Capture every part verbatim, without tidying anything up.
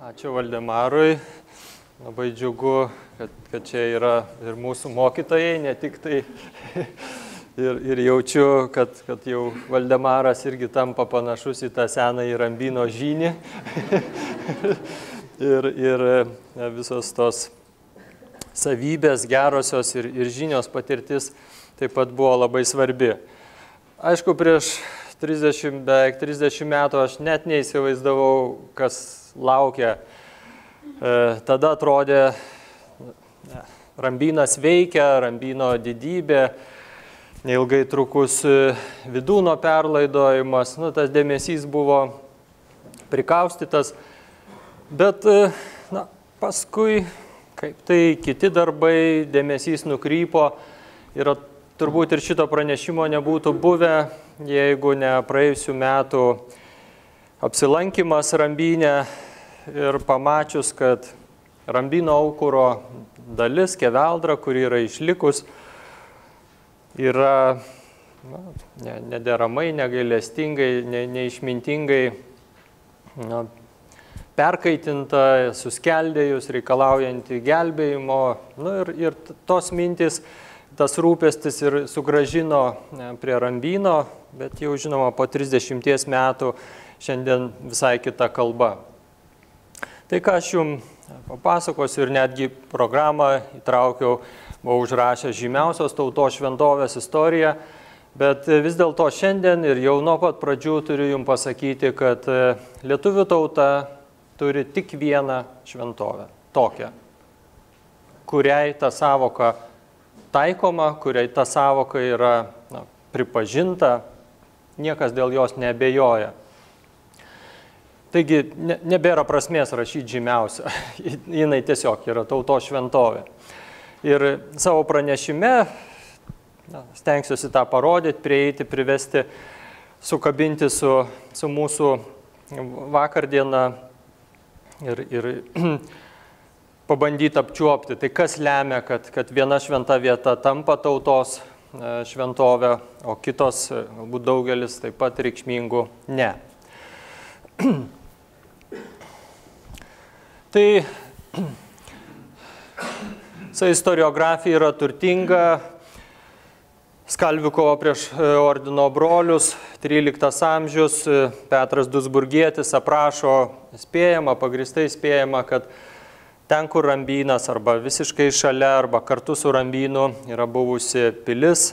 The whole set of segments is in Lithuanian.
Ačiū Valdemarui. Labai džiugu, kad, kad čia yra ir mūsų mokytojai, ne tik tai. Ir, ir jaučiu, kad, kad jau Valdemaras irgi tampa panašus į tą senąjį Rambyno žynį. ir, ir visos tos savybės gerosios ir, ir žinios patirtis taip pat buvo labai svarbi. Aišku, prieš trisdešimt, beveik trisdešimt metų aš net neįsivaizdavau, kas laukia. E, tada atrodė, ne, Rambynas veikia, Rambyno didybė, neilgai trukus Vidūno perlaidojimas, nu, tas dėmesys buvo prikaustytas, bet na, paskui, kaip tai kiti darbai, dėmesys nukrypo ir turbūt ir šito pranešimo nebūtų buvę, jeigu ne praėjusių metų apsilankimas Rambyne ir pamačius, kad Rambyno aukuro dalis, keveldra, kuri yra išlikus, yra na, nederamai, negailestingai, ne, neišmintingai na, perkaitinta, suskeldėjus, reikalaujanti gelbėjimo. Nu, ir, ir tos mintis, tas rūpestis ir sugražino prie Rambyno, bet jau žinoma po trisdešimties metų šiandien visai kita kalba. Tai ką aš jums papasakosiu ir netgi programą įtraukiau, buvau užrašęs žymiausios tautos šventovės istoriją, bet vis dėlto šiandien ir jau nuo pat pradžių turiu jums pasakyti, kad lietuvių tauta turi tik vieną šventovę, tokią, kuriai ta savoka taikoma, kuriai ta savoka yra na, pripažinta, niekas dėl jos neabejoja. Taigi ne, nebėra prasmės rašyti žymiausią, jinai tiesiog yra tautos šventovė. Ir savo pranešime na, stengsiuosi tą parodyti, prieiti, privesti, sukabinti su, su mūsų vakardieną ir, ir pabandyti apčiuopti. Tai kas lemia, kad, kad viena šventa vieta tampa tautos šventovė, o kitos, galbūt daugelis taip pat reikšmingų, ne. Tai visa istoriografija yra turtinga. Skalvių kova prieš ordino brolius, tryliktas amžius, Petras Duisburgietis aprašo spėjama, pagristai spėjama, kad ten, kur Rambynas arba visiškai šalia, arba kartu su Rambynu yra buvusi pilis,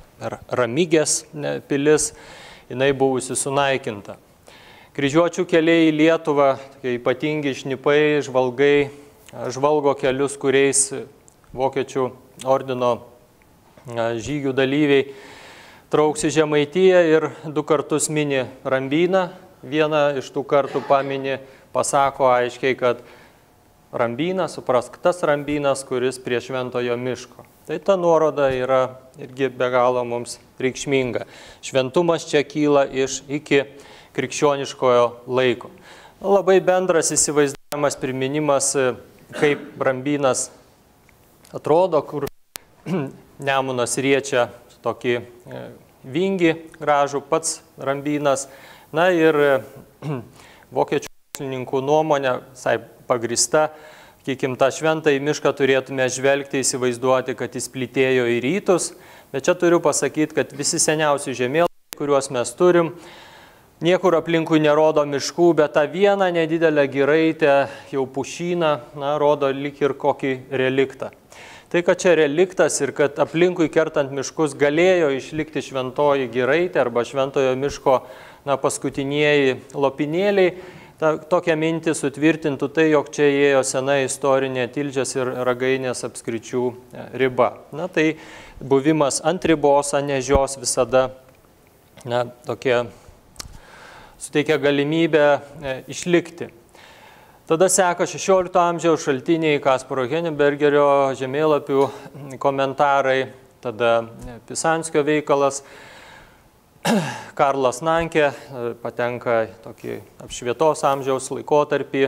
Ramygės pilis, jinai buvusi sunaikinta. Kryžiuočių keliai į Lietuvą, ypatingi šnipai, žvalgai, žvalgo kelius, kuriais vokiečių ordino žygių dalyviai trauks į Žemaitiją ir du kartus mini Rambyną. Vieną iš tų kartų pamini, pasako aiškiai, kad Rambynas, suprask, tas Rambynas, kuris prie Šventojo miško. Tai ta nuoroda yra irgi be galo mums reikšminga. Šventumas čia kyla iš iki krikščioniškojo laiko. Labai bendras įsivaizdavimas, priminimas, kaip Rambynas atrodo, kur Nemunas riečia tokį vingį gražų pats Rambynas. Na ir vokiečių mokslininkų nuomonė, visai pagrįsta, kikim, tą šventąjį mišką turėtume žvelgti, įsivaizduoti, kad jis plytėjo į rytus. Bet čia turiu pasakyti, kad visi seniausi žemėlapiai, kuriuos mes turim, niekur aplinkui nerodo miškų, bet tą vieną nedidelę giraitę, jau pušyną, na, rodo lyg ir kokį reliktą. Tai, kad čia reliktas ir kad aplinkui kertant miškus galėjo išlikti šventoji giraitė arba šventojo miško na, paskutinieji lopinėliai, ta, tokią mintį sutvirtintų tai, jog čia ėjo sena istorinė Tilžės ir Ragainės apskričių riba. Na, tai buvimas ant ribos, ant nežios visada na, tokie suteikia galimybę e, išlikti. Tada seka šešiolikto amžiaus šaltiniai, Kasparo Hennebergerio žemėlapių komentarai, tada Pisanskio veikalas, Karlas Nankė patenka tokį apšvietos amžiaus laikotarpį.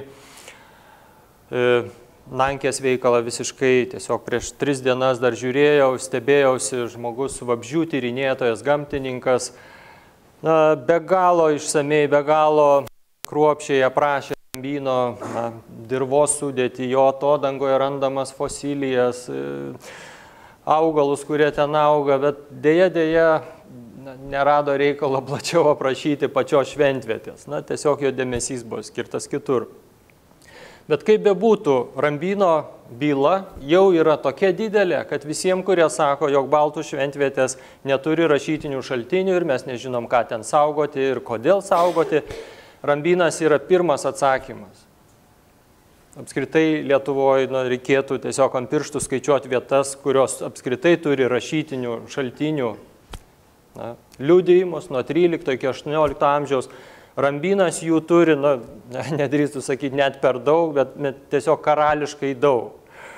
E, Nankės veikalą visiškai tiesiog prieš tris dienas dar žiūrėjau, stebėjausi, žmogus vabzdžių tyrinėtojas, gamtininkas, na, be galo išsamei, be galo kruopščiai aprašė Rambyno na, dirvos sudėtį, jo atodangoje randamas fosilijas, augalus, kurie ten auga, bet dėja, dėja nerado reikalo plačiau aprašyti pačios šventvietės. Na, tiesiog jo dėmesys buvo skirtas kitur. Bet kaip bebūtų, Rambyno byla jau yra tokia didelė, kad visiems, kurie sako, jog Baltų šventvietės neturi rašytinių šaltinių ir mes nežinom, ką ten saugoti ir kodėl saugoti, Rambynas yra pirmas atsakymas. Apskritai Lietuvoje na, reikėtų tiesiog ant pirštų skaičiuoti vietas, kurios apskritai turi rašytinių šaltinių na, liudijimus nuo trylikto iki aštuoniolikto amžiaus. Rambynas jų turi, na, nedrįstu sakyti, net per daug, bet tiesiog karališkai daug.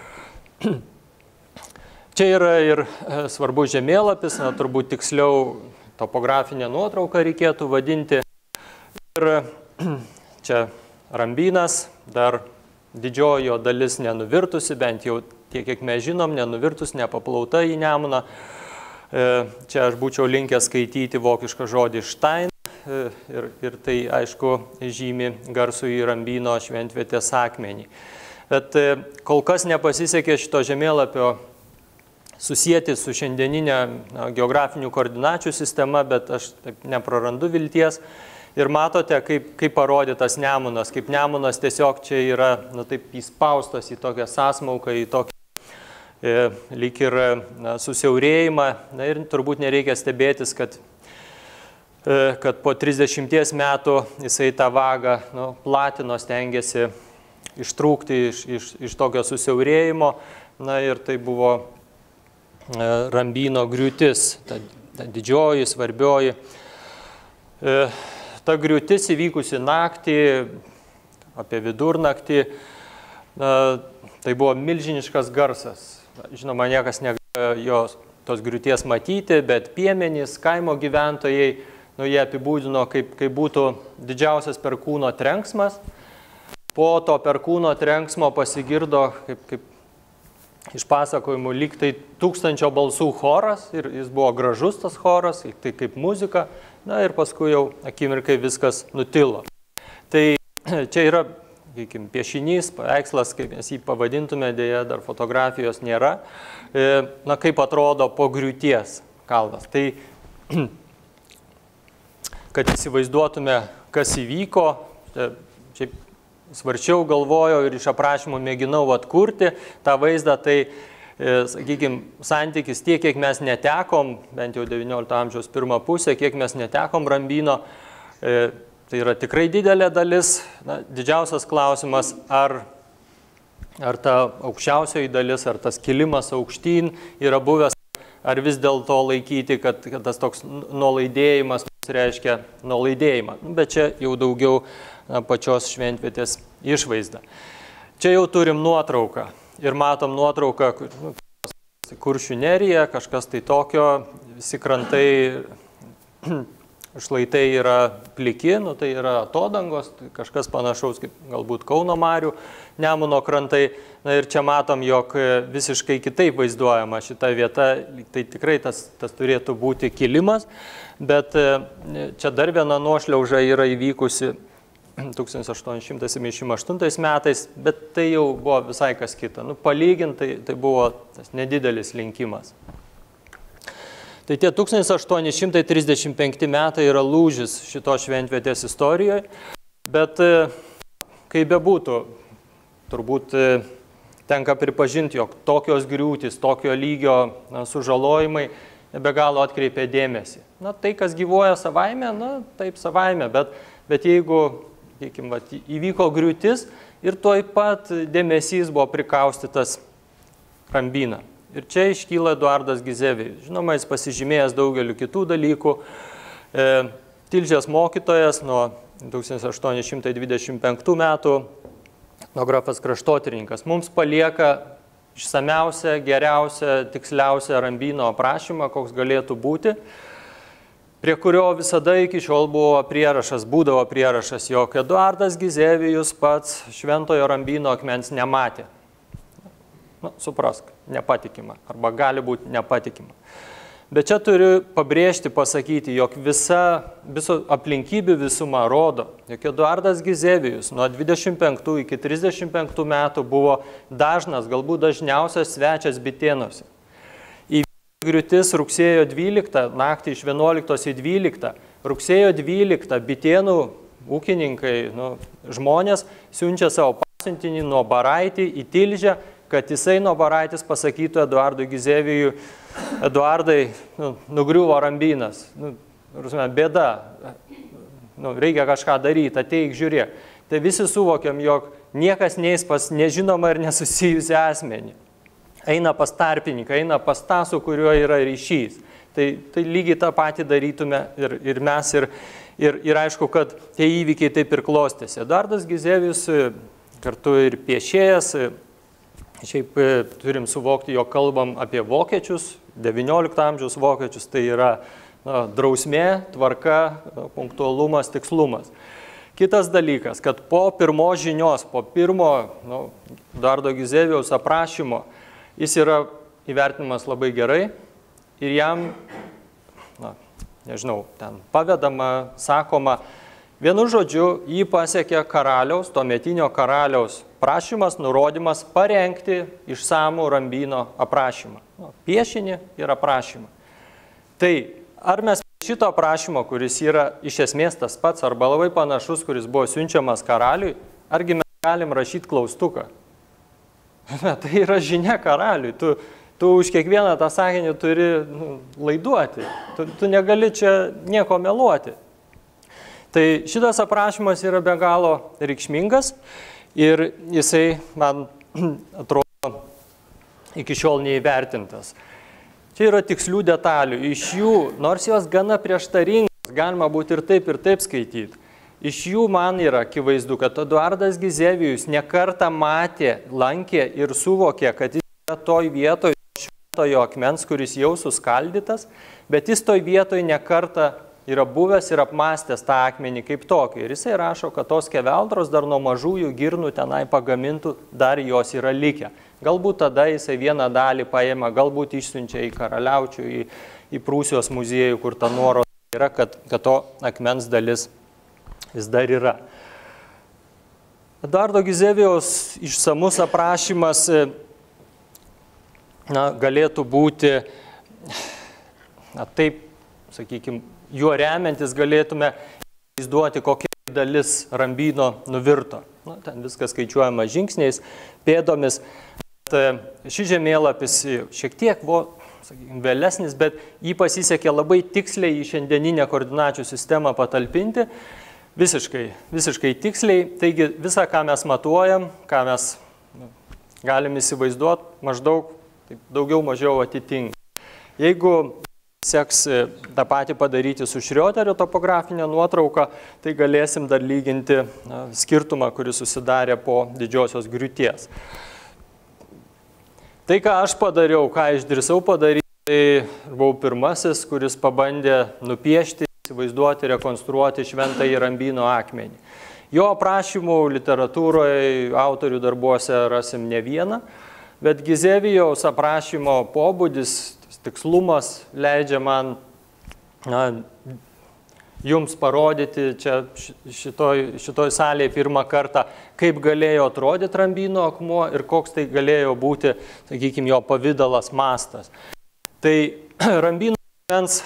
Čia yra ir svarbus žemėlapis, na, turbūt tiksliau topografinę nuotrauką reikėtų vadinti. Ir čia Rambynas, dar didžiojo dalis nenuvirtusi, bent jau tiek, kiek mes žinom, nenuvirtus, nepaplauta į Nemuną. Čia aš būčiau linkęs skaityti vokišką žodį Stein ir, ir tai, aišku, žymi garsų į Rambyno šventvietės akmenį. Bet kol kas nepasisekė šito žemėlapio susijęti su šiandieninė na, geografinių koordinačių sistema, bet aš taip neprarandu vilties. Ir matote, kaip, kaip parodytas Nemunas, kaip Nemunas tiesiog čia yra na, taip įspaustas į tokią sąsmauką, į tokį e, lyg ir na, susiaurėjimą. Na, ir turbūt nereikia stebėtis, kad, e, kad po trisdešimties metų jisai tą vagą nu, platino, stengiasi ištrūkti iš, iš, iš tokio susiaurėjimo. Na, ir tai buvo e, Rambyno griūtis, ta, ta didžioji, svarbioji. E, Ta griūtis įvykusi naktį, apie vidurnaktį, na, tai buvo milžiniškas garsas. Žinoma, niekas negalėjo jos tos griūties matyti, bet piemenys, kaimo gyventojai, nu, jie apibūdino, kaip, kaip būtų didžiausias perkūno trenksmas. Po to perkūno trenksmo pasigirdo, kaip, kaip iš pasakojimų, lyg tai tūkstančio balsų choras, ir jis buvo gražus tas choras, tai kaip muzika. Na ir paskui jau akimirkai viskas nutilo. Tai čia yra, sakykim, piešinys, paveikslas, kaip mes jį pavadintume, dėja dar fotografijos nėra. Na kaip atrodo po griūties kalnas. Tai, kad įsivaizduotume, kas įvyko, šiaip svarčiau galvojau ir iš aprašymų mėginau atkurti tą vaizdą, tai sakykime, santykis tiek, kiek mes netekom, bent jau devyniolikto amžiaus pirmą pusę, kiek mes netekom Rambyno, e, tai yra tikrai didelė dalis. Na, didžiausias klausimas, ar, ar ta aukščiausioji dalis, ar tas kilimas aukštyn yra buvęs, ar vis dėlto laikyti, kad, kad tas toks nuolaidėjimas reiškia nuolaidėjimą. Bet čia jau daugiau na, pačios šventvietės išvaizda. Čia jau turim nuotrauką. Ir matom nuotrauką, nu, Kuršių nerija, kažkas tai tokio, visi krantai, šlaitai yra pliki, nu, tai yra atodangos, tai kažkas panašaus kaip galbūt Kauno marių, Nemuno krantai. Na ir čia matom, jog visiškai kitaip vaizduojama šita vieta, tai tikrai tas, tas turėtų būti kilimas, bet čia dar viena nuošliauža yra įvykusi tūkstantis aštuoni šimtai septyniasdešimt aštuntais metais, bet tai jau buvo visai kas kita. Nu, palyginti, tai, tai buvo tas nedidelis linkimas. Tai tie tūkstantis aštuoni šimtai trisdešimt penkti metai yra lūžis šito šventvietės istorijoje, bet kaip bebūtų, turbūt tenka pripažinti, jog tokios griūtys, tokio lygio na, sužalojimai be galo atkreipia dėmesį. Na, tai, kas gyvuoja savaime, na, taip savaime, bet, bet jeigu Sakykim, vat, įvyko griūtis ir tuoj pat dėmesys buvo prikaustytas Rambyną. Ir čia iškyla Eduardas Gizevijus. Žinoma, jis pasižymėjęs daugeliu kitų dalykų. E, Tilžės mokytojas nuo tūkstantis aštuoni šimtai dvidešimt penktų metų, etnografas kraštotyrininkas, mums palieka išsamiausią, geriausią, tiksliausią Rambyno aprašymą, koks galėtų būti, prie kurio visada iki šiol buvo prierašas, būdavo prierašas, jog Eduardas Gizevijus pats šventojo Rambyno akmens nematė. Na, suprask, nepatikima, arba gali būti nepatikima. Bet čia turiu pabrėžti, pasakyti, jog visa, viso aplinkybių visuma rodo, jog Eduardas Gizevijus nuo dvidešimt penktų iki trisdešimt penktų metų buvo dažnas, galbūt dažniausias svečias Bitėnuose. Įvyko griūtis rugsėjo dvyliktą, naktį iš vienuoliktos į dvyliktą. Rugsėjo dvyliktą Bitėnų ūkininkai, nu, žmonės siunčia savo pasiuntinį nuo Baraitį į Tilžę, kad jisai nuo Baraitis pasakytų Eduardui Gizevijui: Eduardai, nu, nugriuvo Rambynas, nu, bėda, nu, reikia kažką daryti, ateik, žiūrėk. Tai visi suvokiam, jog niekas neis pas nežinoma ir nesusijusi asmenį. Eina pas tarpininką, eina pas tą, su kuriuo yra ryšys. Tai, tai lygiai tą patį darytume ir, ir mes, ir, ir, ir aišku, kad tie įvykiai taip ir klostėsi. Eduardas Gizevijus kartu ir piešėjas. Šiaip turim suvokti, jog kalbam apie vokiečius, devyniolikto amžiaus vokiečius, tai yra na, drausmė, tvarka, punktualumas, tikslumas. Kitas dalykas, kad po pirmos žinios, po pirmo nu, Eduardo Gizevijaus aprašymo, jis yra įvertinimas labai gerai ir jam, na, nežinau, ten pavedama, sakoma, vienu žodžiu, jį pasiekė karaliaus, tuometinio karaliaus prašymas, nurodymas parengti išsamų Rambyno aprašymą. Nu, piešinį ir aprašymą. Tai ar mes šito aprašymo, kuris yra iš esmės tas pats arba labai panašus, kuris buvo siunčiamas karaliui, argi mes galim rašyti klaustuką? Tai yra žinia karaliui. Tu, tu už kiekvieną tą sakinį turi nu, laiduoti. Tu, tu negali čia nieko meluoti. Tai šitas aprašymas yra be galo reikšmingas. Ir jisai, man atrodo, iki šiol neįvertintas. Čia yra tikslių detalių. Iš jų, nors jos gana prieštaringos, galima būti ir taip, ir taip skaityti. Iš jų man yra akivaizdu, kad Eduardas Gizevijus nekartą matė, lankė ir suvokė, kad jis yra toj vietoj šventojo akmens, kuris jau suskaldytas, bet jis toj vietoj nekartą yra buvęs ir apmastęs tą akmenį kaip tokį. Ir jisai rašo, kad tos skeveldros dar nuo mažųjų girnų tenai pagamintų, dar jos yra likę. Galbūt tada jisai vieną dalį paėmė, galbūt išsiunčia į Karaliaučių, į, į Prūsijos muziejų, kur ta nuoroda yra, kad, kad to akmens dalis vis dar yra. Eduardo Gizevijaus išsamus aprašymas na, galėtų būti, na, taip, sakykime, juo remiantis galėtume įsivaizduoti, kokia dalis Rambyno nuvirto. Nu, ten viskas skaičiuojama žingsniais, pėdomis. Šis žemėlapis šiek tiek buvo, sakykime, vėlesnis, bet jį pasisekė labai tiksliai į šiandieninę koordinačių sistemą patalpinti. Visiškai, visiškai tiksliai. Taigi visą, ką mes matuojam, ką mes nu, galim įsivaizduoti, maždaug taip, daugiau mažiau atitinka. Jeigu seks tą patį padaryti su Šrioterio topografinė nuotrauka, tai galėsim dar lyginti na, skirtumą, kuris susidarė po didžiosios griūties. Tai, ką aš padariau, ką išdrįsau padaryti, tai buvau pirmasis, kuris pabandė nupiešti, įsivaizduoti, rekonstruoti šventąjį Rambyno akmenį. Jo aprašymų literatūroje, autorių darbuose rasim ne vieną, bet Gizevijaus aprašymo pobūdis, tikslumas leidžia man na, jums parodyti čia šitoj, šitoj salėje pirmą kartą, kaip galėjo atrodyti Rambyno akmuo ir koks tai galėjo būti, sakykime, jo pavidalas, mastas. Tai Rambyno akmens,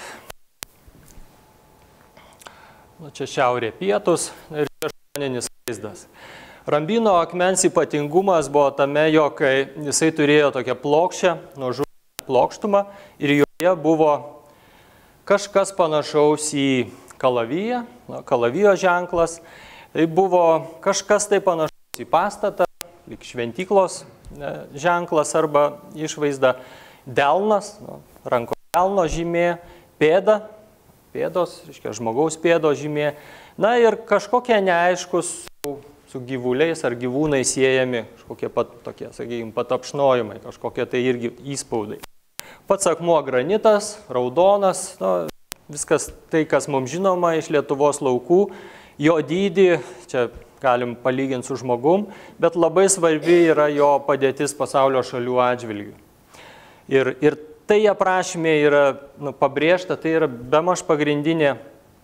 nu, čia šiaurė pietus ir čia šoninis vaizdas. Rambyno akmens ypatingumas buvo tame, jog jisai turėjo tokią plokščią, nuožulę plokštumą ir joje buvo kažkas panašaus į kalaviją, kalavijo ženklas. Tai buvo kažkas tai panašaus į pastatą, lyg šventyklos ženklas arba išvaizda, delnas, ranko delno žymė, pėda, pėdos, reiškia žmogaus pėdo žymė, na ir kažkokie neaiškus su gyvuliais ar gyvūnai siejami, kažkokie pat, tokie, sakykime, patapšnojimai, kažkokie tai irgi įspaudai. Pats akmuo granitas, raudonas, nu, viskas tai, kas mums žinoma iš Lietuvos laukų, jo dydį, čia galim palyginti su žmogum, bet labai svarbi yra jo padėtis pasaulio šalių atžvilgių. Ir, ir tai aprašymė yra nu, pabrėžta, tai yra bemaž pagrindinė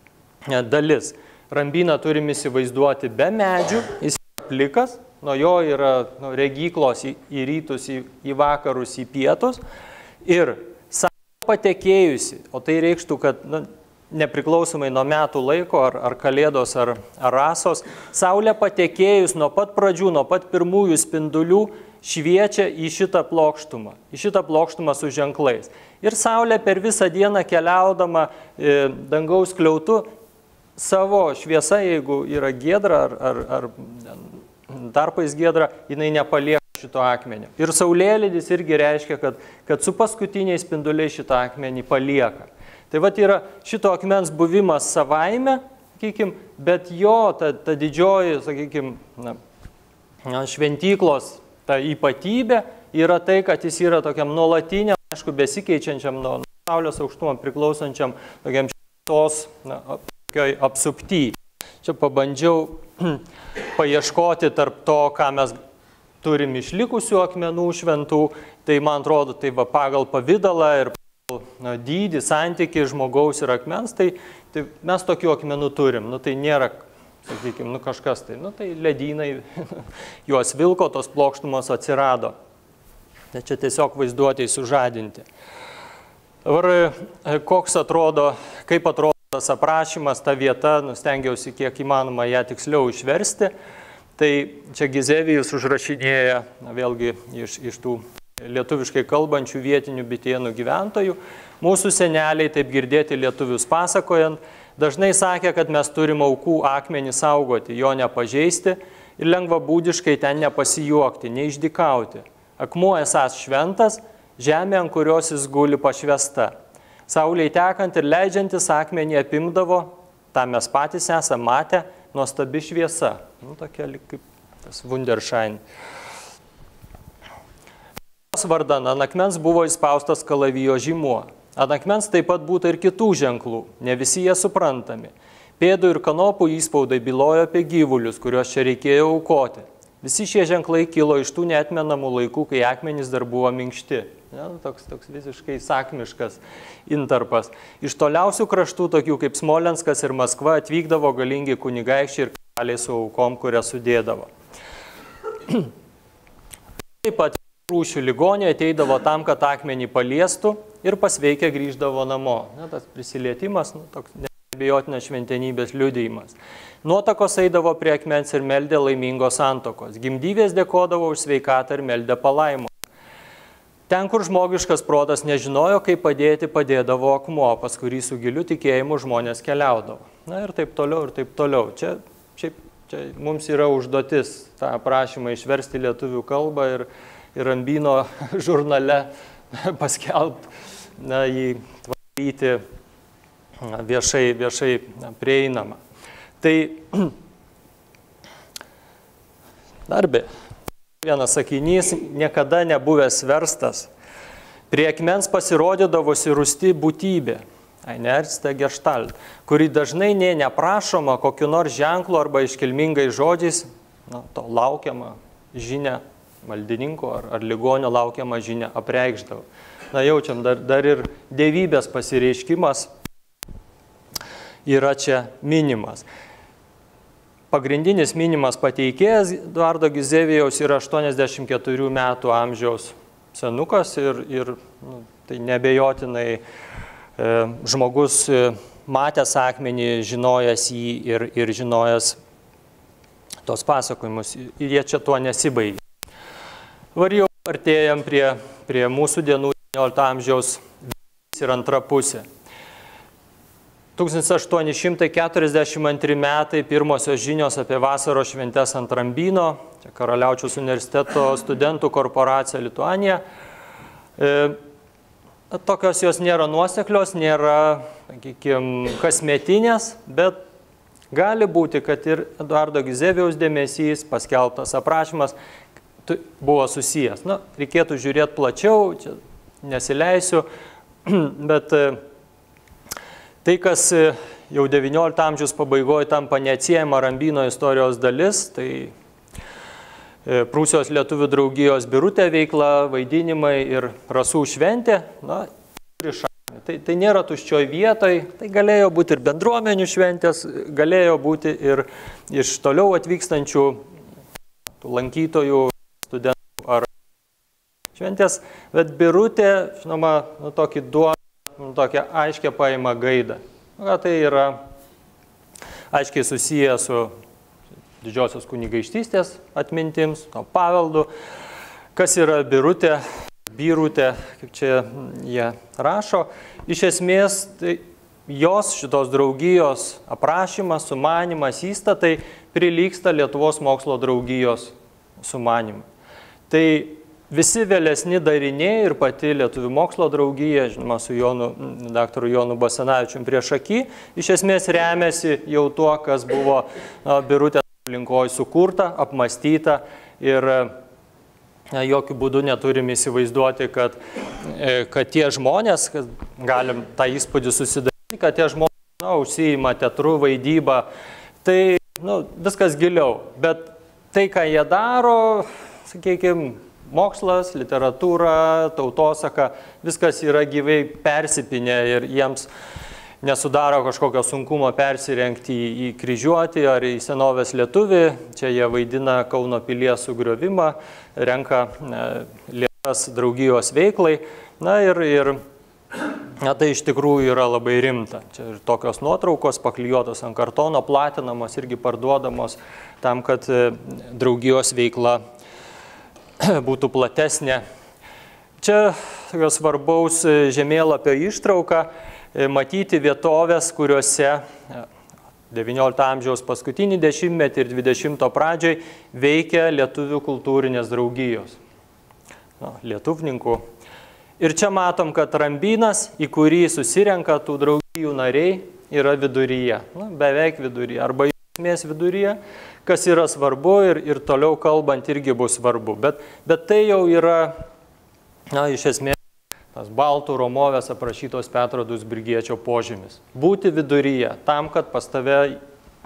dalis. Rambyną turim įsivaizduoti be medžių, jis yra plikas, nuo jo yra nu, regyklos į, į rytus, į, į vakarus, į pietus. Ir saulė patekėjusi, o tai reikštų, kad nu, nepriklausomai nuo metų laiko, ar, ar kalėdos, ar, ar rasos, saulė patekėjus nuo pat pradžių, nuo pat pirmųjų spindulių, šviečia į šitą plokštumą, į šitą plokštumą su ženklais. Ir saulė per visą dieną keliaudama e, dangaus skliautu, savo šviesa, jeigu yra giedra ar, ar, ar tarpais giedra, jinai nepalieka šito akmenio. Ir saulėlydis irgi reiškia, kad, kad su paskutiniais spinduliais šitą akmenį palieka. Tai vat yra šito akmens buvimas savaime, sakykim, bet jo ta, ta didžioji, sakykim, na, šventyklos ta ypatybė yra tai, kad jis yra tokiam nuolatiniam, aišku, besikeičiančiam nuo saulės aukštumo priklausančiam tokiam šitos na, apsupty. Čia pabandžiau paieškoti tarp to, ką mes turim išlikusių akmenų šventų, tai man atrodo, tai va, pagal pavydalą ir pagal na, dydį, santykį žmogaus ir akmens, tai, tai mes tokių akmenų turim. Nu, tai nėra, sakykime, nu, kažkas tai, nu, tai ledynai, juos vilko, tos plokštumos atsirado. Tai čia tiesiog vaizduotėjai sužadinti. Dabar koks atrodo, kaip atrodo tas aprašymas, ta vieta, nustengiausi kiek įmanoma ją tiksliau išversti. Tai čia Gizevijus užrašinėja, na, vėlgi iš, iš tų lietuviškai kalbančių vietinių bitėnų gyventojų. Mūsų seneliai, taip girdėti lietuvius pasakojant, dažnai sakė, kad mes turim aukų akmenį saugoti, jo nepažeisti ir lengvabūdiškai ten nepasijuokti, neišdykauti. Akmuo esąs šventas, žemė, ant kurios jis guli pašvesta. Sauliai tekant ir leidžiantis akmenį apimdavo, tą mes patys esame matę, nuostabi šviesa. Nu, tokia kaip tas Wunderschein. Vardan ant akmens buvo įspaustas kalavijo žymuo. Ant akmens taip pat būta ir kitų ženklų, ne visi jie suprantami. Pėdų ir kanopų įspaudai bylojo apie gyvulius, kuriuos čia reikėjo aukoti. Visi šie ženklai kilo iš tų neatmenamų laikų, kai akmenys dar buvo minkšti. Ja, toks, toks visiškai sakmiškas intarpas. Iš toliausių kraštų, tokių kaip Smolenskas ir Maskva, atvykdavo galingi kunigaikščiai ir karaliai su aukom, kurias sudėdavo. Taip pat rūšių ligoniai ateidavo tam, kad akmenį paliestų ir pasveikę grįždavo namo. Ja, tas prisilietimas, nu, toks neabejotinas šventenybės liudijimas. Nuotakos eidavo prie akmens ir meldė laimingos santokos. Gimdyvės dėkodavo už sveikatą ir meldė palaimą. Ten, kur žmogiškas protas nežinojo, kaip padėti, padėdavo akmuo, pas kurį su giliu tikėjimu žmonės keliaudavo. Na ir taip toliau, ir taip toliau. Čia, čia, čia mums yra užduotis tą aprašymą išversti lietuvių kalbą ir, ir Rambyno žurnale paskelbti, na, jį tvarkyti viešai, viešai prieinamą. Tai darbe. Vienas sakinys, niekada nebuvęs verstas. Prie akmens pasirodydavosi rūsti būtybė, Einerste Gestalt, kuri dažnai nė neprašoma kokiu nors ženklu arba iškilmingai žodžiais, na, to laukiamą žinią, maldininko ar, ar ligonio laukiamą žinią apreikšdavo. Na, jaučiam, dar, dar ir dievybės pasireiškimas yra čia minimas. Pagrindinis minimas pateikėjas Eduardo Gizevijaus yra aštuoniasdešimt keturių metų amžiaus senukas ir, ir nu, tai nebejotinai e, žmogus e, matęs akmenį, žinojęs jį ir, ir žinojęs tos pasakojimus. Ir jie čia tuo nesibaigia. Var jau artėjam prie, prie mūsų dienų devyniolikto amžiaus ir antra pusė. tūkstantis aštuoni šimtai keturiasdešimt antri metai, pirmosios žinios apie vasaros šventes ant Rambyno, čia Karaliaučiaus universiteto studentų korporacija Lituanija. E, tokios jos nėra nuoseklios, nėra, sakykime, kasmetinės, bet gali būti, kad ir Eduardo Gizevijaus dėmesys, paskelbtas aprašymas buvo susijęs. Na, reikėtų žiūrėti plačiau, čia nesileisiu, bet tai, kas jau devyniolikto amžiaus pabaigoje tampa neatsiejama Rambyno istorijos dalis, tai Prūsijos lietuvių draugijos Birutė veikla, vaidinimai ir rasų šventė, na, tai, tai nėra tuščioj vietoj, tai galėjo būti ir bendruomenių šventės, galėjo būti ir iš toliau atvykstančių lankytojų, studentų ar šventės, bet Birutė, žinoma, nu, tokį duoda, nu, tokią aiškę paima gaidą. Na, tai yra aiškiai susiję su Didžiosios kunigaikštystės atmintims, to paveldu. Kas yra Birutė, Birutė, kaip čia jie rašo. Iš esmės, tai jos šitos draugijos aprašymas, sumanimas, įstatai prilygsta Lietuvos mokslo draugijos sumanimui. Tai visi vėlesni dariniai ir pati Lietuvių mokslo draugija, žinoma, su Jonu, daktaru Jonu Basanavičium prieš akį, iš esmės remiasi jau tuo, kas buvo na, Birutės aplinkoje sukurta, apmastyta ir na, jokių būdų neturim įsivaizduoti, kad, kad tie žmonės, kad galim tą įspūdį susidaryti, kad tie žmonės na, užsiima teatru, vaidybą, tai nu, viskas giliau, bet tai, ką jie daro, sakykime, mokslas, literatūra, tautosaka, viskas yra gyvai persipinę ir jiems nesudaro kažkokio sunkumo persirengti į, į kryžiuotį ar į senovės lietuvį. Čia jie vaidina Kauno pilies sugriovimą, renka e, lėšas draugijos veiklai. Na ir, ir na, tai iš tikrųjų yra labai rimta. Čia ir tokios nuotraukos paklijuotos ant kartono, platinamos, irgi parduodamos tam, kad e, draugijos veikla būtų platesnė. Čia svarbaus žemėlapio ištrauka, matyti vietovės, kuriuose devyniolikto amžiaus paskutinį dešimtmetį ir dvidešimto pradžioj veikia lietuvių kultūrinės draugijos. Na, lietuvninkų. Ir čia matom, kad Rambynas, į kurį susirenka tų draugijų nariai, yra viduryje. Na, beveik viduryje. Arba iš esmės viduryje. Kas yra svarbu ir, ir toliau kalbant irgi bus svarbu. Bet, bet tai jau yra, na, iš esmės, tas baltų romovės aprašytos Petro Dūzbirgiečio požymis. Būti viduryje, tam, kad pas tave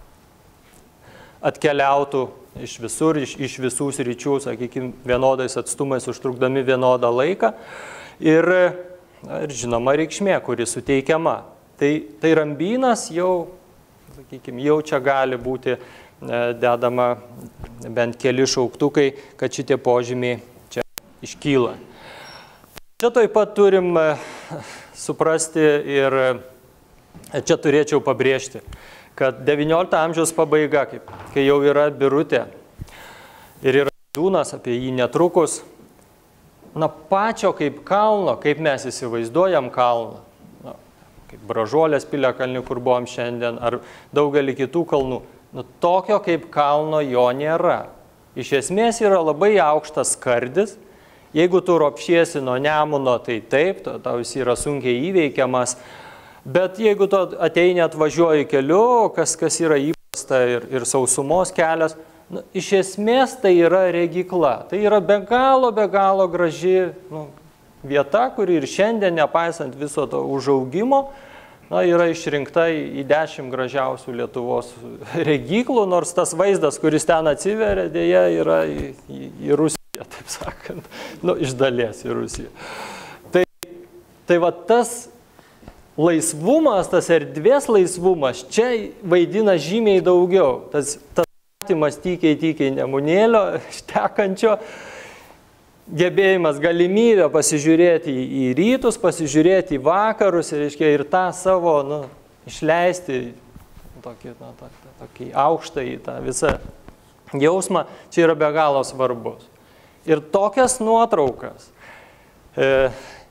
atkeliautų iš visur, iš, iš visų sričių, sakykime, vienodais atstumais, užtrukdami vienodą laiką. Ir, na, ir žinoma reikšmė, kuri suteikiama. Tai, tai Rambynas jau, sakykime, jau čia gali būti dedama bent keli šauktukai, kad šitie požymiai čia iškyla. Čia taip pat turim suprasti ir čia turėčiau pabrėžti, kad devyniolikto amžiaus pabaiga, kaip, kai jau yra Birutė ir yra Dūnas, apie jį netrukus, na pačio kaip kalno, kaip mes įsivaizduojam kalną, na, kaip Bražuolės piliakalnį, kur buvom šiandien, ar daugelį kitų kalnų, nu, tokio kaip kalno jo nėra. Iš esmės yra labai aukštas skardis. Jeigu tu ropšiesi nuo Nemuno, tai taip, tau jis yra sunkiai įveikiamas. Bet jeigu tu ateini atvažiuoji keliu, kas, kas yra įprasta ir, ir sausumos kelias, nu, iš esmės tai yra regykla. Tai yra be galo, be galo graži nu, vieta, kuri ir šiandien, nepaisant viso to užaugimo, na, yra išrinkta į dešimt gražiausių Lietuvos regyklų, nors tas vaizdas, kuris ten atsiveria, dėja yra į, į, į Rusiją, taip sakant, nu, iš dalies į Rusiją. Tai, tai va tas laisvumas, tas erdvės laisvumas čia vaidina žymiai daugiau. Tas, tas matymas tykiai, tykiai nemunėlio, štekančio, gebėjimas, galimybė pasižiūrėti į rytus, pasižiūrėti į vakarus ir, ir tą savo nu, išleisti tokį, nu, tokį, tokį aukštą į tą visą jausmą, čia yra be galo svarbus. Ir tokias nuotraukas, e,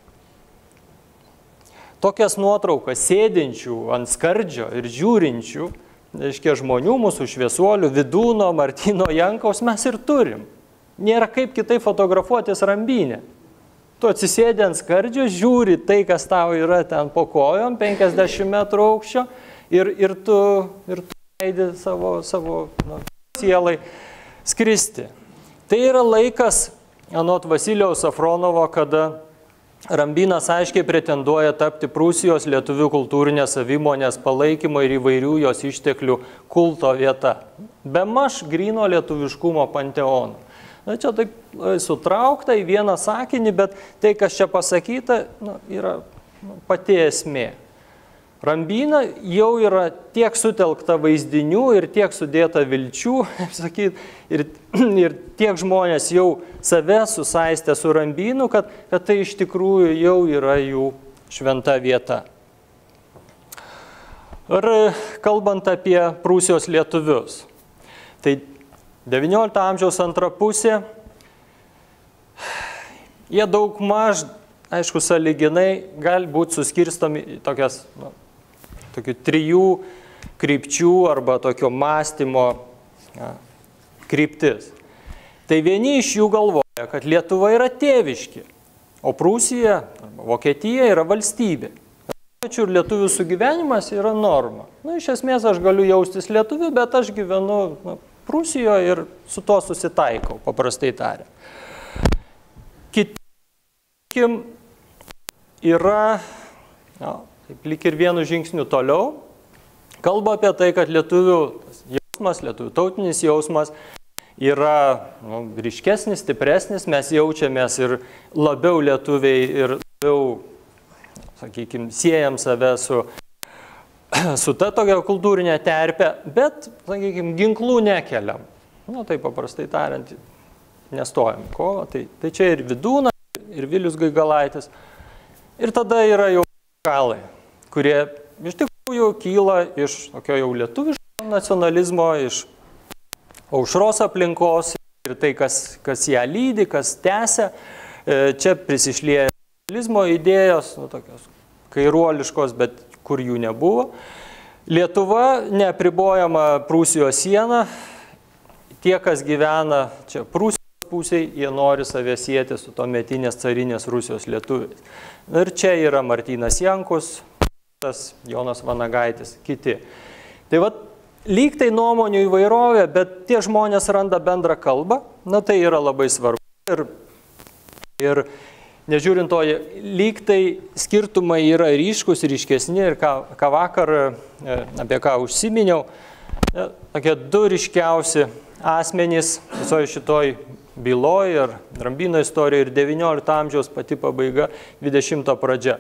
tokias nuotraukas sėdinčių ant skardžio ir žiūrinčių, reiškia, žmonių, mūsų šviesuolių, Vidūno, Martyno Jankaus mes ir turim. Nėra kaip kitai fotografuotis Rambynė. Tu atsisėdi ant skardžio, žiūri tai, kas tau yra ten po kojom, penkiasdešimt metrų aukščio, ir, ir tu, ir tu leidi savo, savo nu, sielai skristi. Tai yra laikas, anot Vasilijaus Safronovo, kada Rambynas aiškiai pretenduoja tapti Prūsijos lietuvių kultūrinės savimonės palaikymo ir įvairių jos išteklių kulto vieta. Bemaž gryno lietuviškumo panteono. Na, čia taip sutraukta į vieną sakinį, bet tai, kas čia pasakyta, nu, yra nu, pati esmė. Rambyna jau yra tiek sutelkta vaizdinių ir tiek sudėta vilčių, sakyt, ir, ir tiek žmonės jau save susaistė su Rambynu, kad, kad tai iš tikrųjų jau yra jų šventa vieta. Ir kalbant apie Prūsijos lietuvius, tai devyniolikto amžiaus antra pusė, jie daug maž, aišku, sąlyginai gali būti suskirstomi į tokias, nu, tokių trijų krypčių arba tokio mąstymo ja, kryptis. Tai vieni iš jų galvoja, kad Lietuva yra tėviški, o Prūsija arba Vokietija yra valstybė. Ir lietuvių sugyvenimas yra norma. Nu, iš esmės aš galiu jaustis lietuviu, bet aš gyvenu nu, Prūsijoje ir su to susitaikau, paprastai tariant. Kiti yra, na, taip lyg ir vienu žingsniu toliau, kalba apie tai, kad lietuvių jausmas, lietuvių tautinis jausmas yra nu, ryškesnis, stipresnis, mes jaučiamės ir labiau lietuviai ir labiau, sakykime, siejam save su, su ta tokia kultūrinė terpė, bet, sakykime, ginklų nekeliam. Nu, tai paprastai tariant, nestojam kovą. Tai, tai čia ir Vidūnas, ir Vilius Gaigalaitis. Ir tada yra jau kalai, kurie iš tikrųjų kyla iš tokio jau lietuviško nacionalizmo, iš Aušros aplinkos ir tai, kas, kas ją lydi, kas tęsia. Čia prisišlieja nacionalizmo idėjos, nu, tokios kairuoliškos, bet kur jų nebuvo. Lietuva neapribojama Prūsijos siena. Tie, kas gyvena čia Prūsijos pusėje, jie nori save sieti su tuometinės carinės Rusijos lietuviais. Ir čia yra Martynas Jankus, Jonas Vanagaitis, kiti. Tai va, lyg tai nuomonių įvairovė, bet tie žmonės randa bendrą kalbą, na tai yra labai svarbu. Ir, ir nežiūrint to, lyg tai skirtumai yra ryškus, ryškesni ir ką, ką vakar, apie ką užsiminiau, tokie du ryškiausi asmenys visoje šitoj byloj ir Rambyno istorijoje ir devyniolikto amžiaus pati pabaiga, dvidešimto pradžia.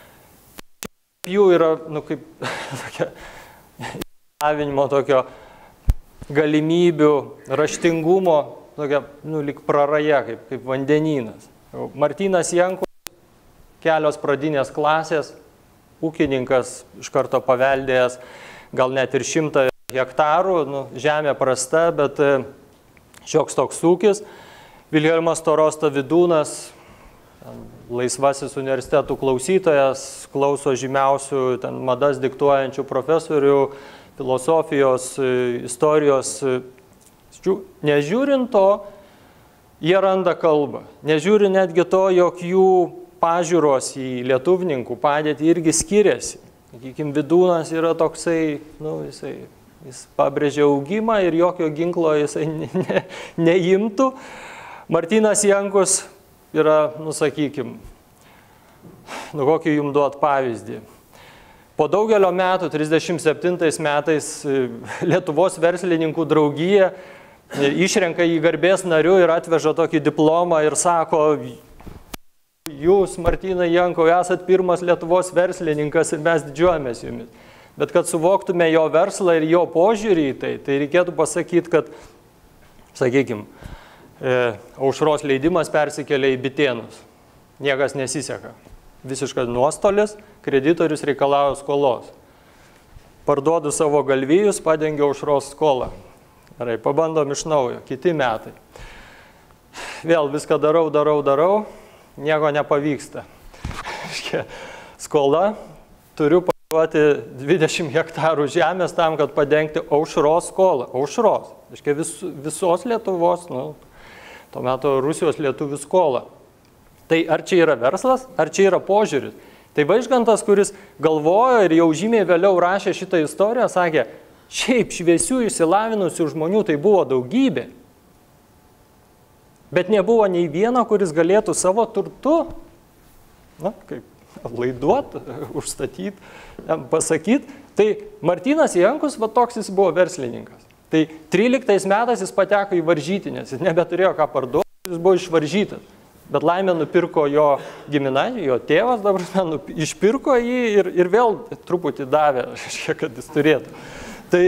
Jų yra, nu, kaip tokia įsilavinimo, tokio galimybių, raštingumo, tokia, nu, lyg praraja, kaip, kaip vandenynas. Martynas Jankus, kelios pradinės klasės, ūkininkas iš karto paveldėjęs, gal net ir šimtą hektarų, nu, žemė prasta, bet šioks toks ūkis. Vilhelmas Storosta Vidūnas, laisvasis universitetų klausytojas, klauso žymiausių ten madas diktuojančių profesorių, filosofijos, istorijos. Nežiūrint to, jie randa kalbą. Nežiūrint netgi to, jog jų pažiūros į lietuvininkų padėtį irgi skiriasi. Sakykime, Vidūnas yra toksai, nu, jisai, jis pabrėžia augimą ir jokio ginklo jisai ne, ne, neimtų. Martynas Jankus yra, nu, sakykime, nu, kokį jums duot pavyzdį. Po daugelio metų, trisdešimt septintais metais, Lietuvos verslininkų draugija išrenka jį garbės nariu ir atveža tokį diplomą ir sako, jūs, Martynai Jankau, esat pirmas Lietuvos verslininkas ir mes didžiuojamės jumis. Bet kad suvoktume jo verslą ir jo požiūrį į tai, tai reikėtų pasakyti, kad, sakykime, Aušros leidimas persikelia į Bitėnus. Niekas nesiseka. Visiškas nuostolis, kreditorius reikalauja skolos. Parduodu savo galvijus, padengiu Aušros skolą. Gerai, pabandom iš naujo, kiti metai. Vėl viską darau, darau, darau, nieko nepavyksta. Skola, turiu parduoti dvidešimt hektarų žemės tam, kad padengti Aušros skolą. Aušros, vis, visos Lietuvos, nu, tuo metu Rusijos lietuvių skolą. Tai ar čia yra verslas, ar čia yra požiūris? Tai Vaižgantas, kuris galvojo ir jau žymiai vėliau rašė šitą istoriją, sakė, šiaip šviesių išsilavinusių žmonių tai buvo daugybė, bet nebuvo nei vieno, kuris galėtų savo turtu, na, kaip laiduot, užstatyt, pasakyti. Tai Martynas Jankus, va toks jis buvo verslininkas. Tai tryliktais metais jis pateko į varžytinės, jis nebeturėjo ką parduoti, jis buvo išvaržytas. Bet laimė nupirko jo giminaitį, jo tėvas dabar nu, išpirko jį ir, ir vėl truputį davė, reiškia, kad jis turėtų. Tai,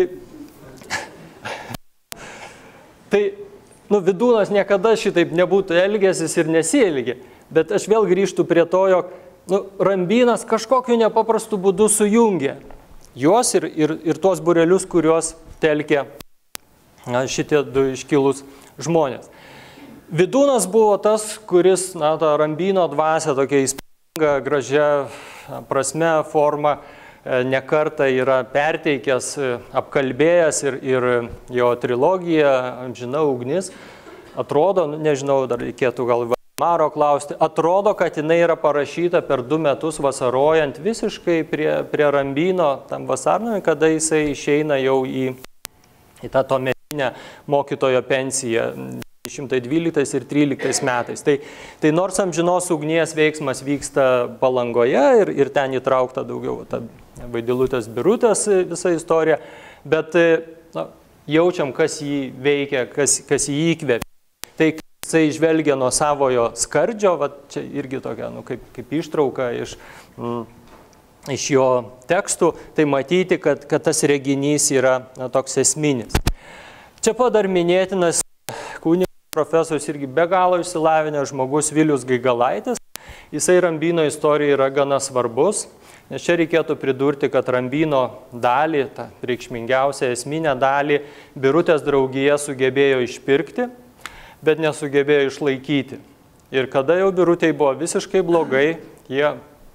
tai nu, Vydūnas niekada šitaip nebūtų elgęsis ir nesielgė. Bet aš vėl grįžtu prie to, jog nu, Rambynas kažkokiu nepaprastu būdu sujungė juos ir, ir, ir tuos būrelius, kuriuos telkė na, šitie du iškilus žmonės. Vydūnas buvo tas, kuris, na, tą Rambyno dvasią tokia įspūdinga, gražia prasme, forma nekartą yra perteikęs, apkalbėjęs ir, ir jo trilogija Amžina ugnis, atrodo, nežinau, dar reikėtų gal Maro klausti, atrodo, kad jinai yra parašyta per du metus vasarojant visiškai prie, prie Rambyno, tam vasarnui, kada jisai išeina jau į, į tą tuometinę mokytojo pensiją. šimtai dvyliktais ir tryliktais metais. Tai, tai nors Amžinos ugnies veiksmas vyksta Palangoje ir, ir ten įtraukta daugiau ta Vaidilutės Birutės visa istorija, bet na, jaučiam, kas jį veikia, kas, kas jį įkvėpė. Tai jisai žvelgia nuo savojo skardžio, va, čia irgi tokia nu, kaip, kaip ištrauka iš, mm, iš jo tekstų, tai matyti, kad, kad tas reginys yra na, toks esminis. Čia pat dar minėtinas kunigas profesorius irgi be galo išsilavinęs žmogus Vilius Gaigalaitis. Jisai Rambyno istorijoje yra gana svarbus, nes čia reikėtų pridurti, kad Rambyno dalį, tą reikšmingiausią esminę dalį, Birutės draugija sugebėjo išpirkti, bet nesugebėjo išlaikyti. Ir kada jau Birutei buvo visiškai blogai, jie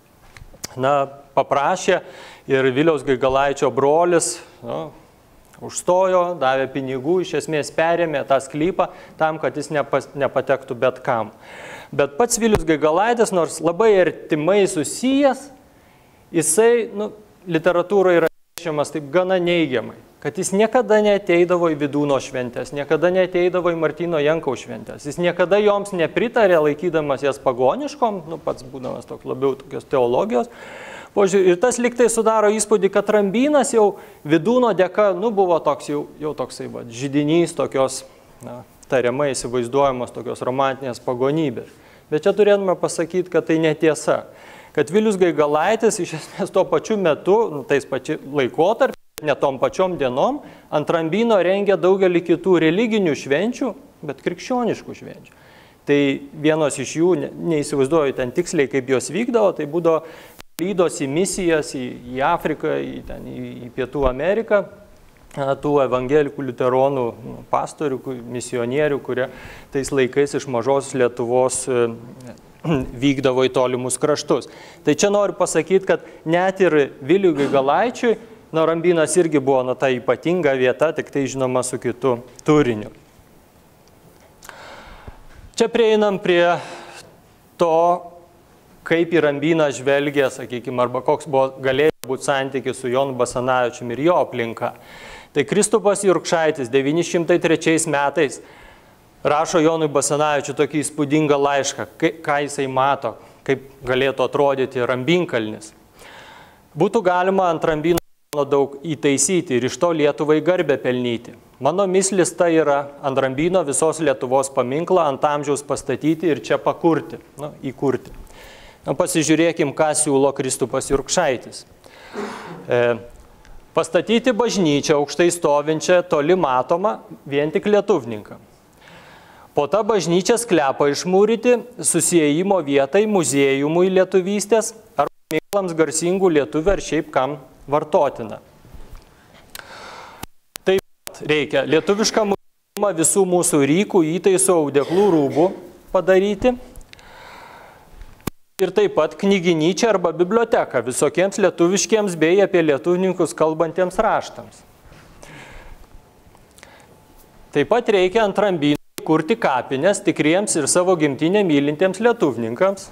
na, paprašė ir Viliaus Gaigalaičio brolis, nu, užstojo, davė pinigų, iš esmės perėmė tą sklypą tam, kad jis nepas, nepatektų bet kam. Bet pats Vilius Gaigalaitis, nors labai artimai susijęs, jisai nu, literatūroje yra rašomas taip gana neigiamai, kad jis niekada neateidavo į Vydūno šventės, niekada neateidavo į Martyno Jankaus šventės, jis niekada joms nepritarė, laikydamas jas pagoniškom, nu, pats būdamas toks labiau tokios teologijos. Ir tas liktai sudaro įspūdį, kad Rambynas jau Vydūno dėka nu, buvo toks, jau, jau toksai va, židinys tokios na, tariamai įsivaizduojamos tokios romantinės pagonybės. Bet čia turėtume pasakyti, kad tai netiesa. Kad Vilius Gaigalaitis iš esmės tuo pačiu metu, nu, tais pačiu laikotarpiu, ne tom pačiom dienom, ant Rambyno rengia daugelį kitų religinių švenčių, bet krikščioniškų švenčių. Tai vienos iš jų, ne, neįsivaizduoju ten tiksliai, kaip jos vykdavo, tai būdavo lydos į misijas, į, į Afriką, į, ten, į, į Pietų Ameriką, tų evangelikų liuteronų pastorių, misionierių, kurie tais laikais iš mažos Lietuvos vykdavo į tolimus kraštus. Tai čia noriu pasakyti, kad net ir Viliui Gaigalaičiui, na, Rambynas irgi buvo na, ta ypatinga vieta, tik tai žinoma su kitu turiniu. Čia prieinam prie to, kaip į Rambyną žvelgia, sakykime, arba koks buvo galėjo būti santykis su Jonu Basanavičiumi ir jo aplinka. Tai Kristupas Jurkšaitis devyni šimtai trečiais metais rašo Jonui Basanavičiui tokį įspūdingą laišką, ką jisai mato, kaip galėtų atrodyti Rambynkalnis. Būtų galima ant Rambyno daug įtaisyti ir iš to Lietuvai garbę pelnyti. Mano mislis tai yra ant Rambyno visos Lietuvos paminklą ant amžiaus pastatyti ir čia pakurti, nu, įkurti. Pasižiūrėkim, ką siūlo Kristupas Jurkšaitis. E, pastatyti bažnyčią aukštai stovinčią, toli matomą, vien tik lietuvninkam. Po tą bažnyčią sklepą išmūryti, susijėjimo vietai, muziejumui lietuvystės, ar paminklams garsingų lietuvių, ar šiaip kam vartotina. Taip pat reikia lietuvišką muziejumą visų mūsų rykų, įtaisų, audeklų rūbų padaryti. Ir taip pat knyginyčią arba biblioteką visokiems lietuviškiems bei apie lietuvininkus kalbantiems raštams. Taip pat reikia ant Rambyno kurti kapines tikriems ir savo gimtinę mylintiems lietuvininkams.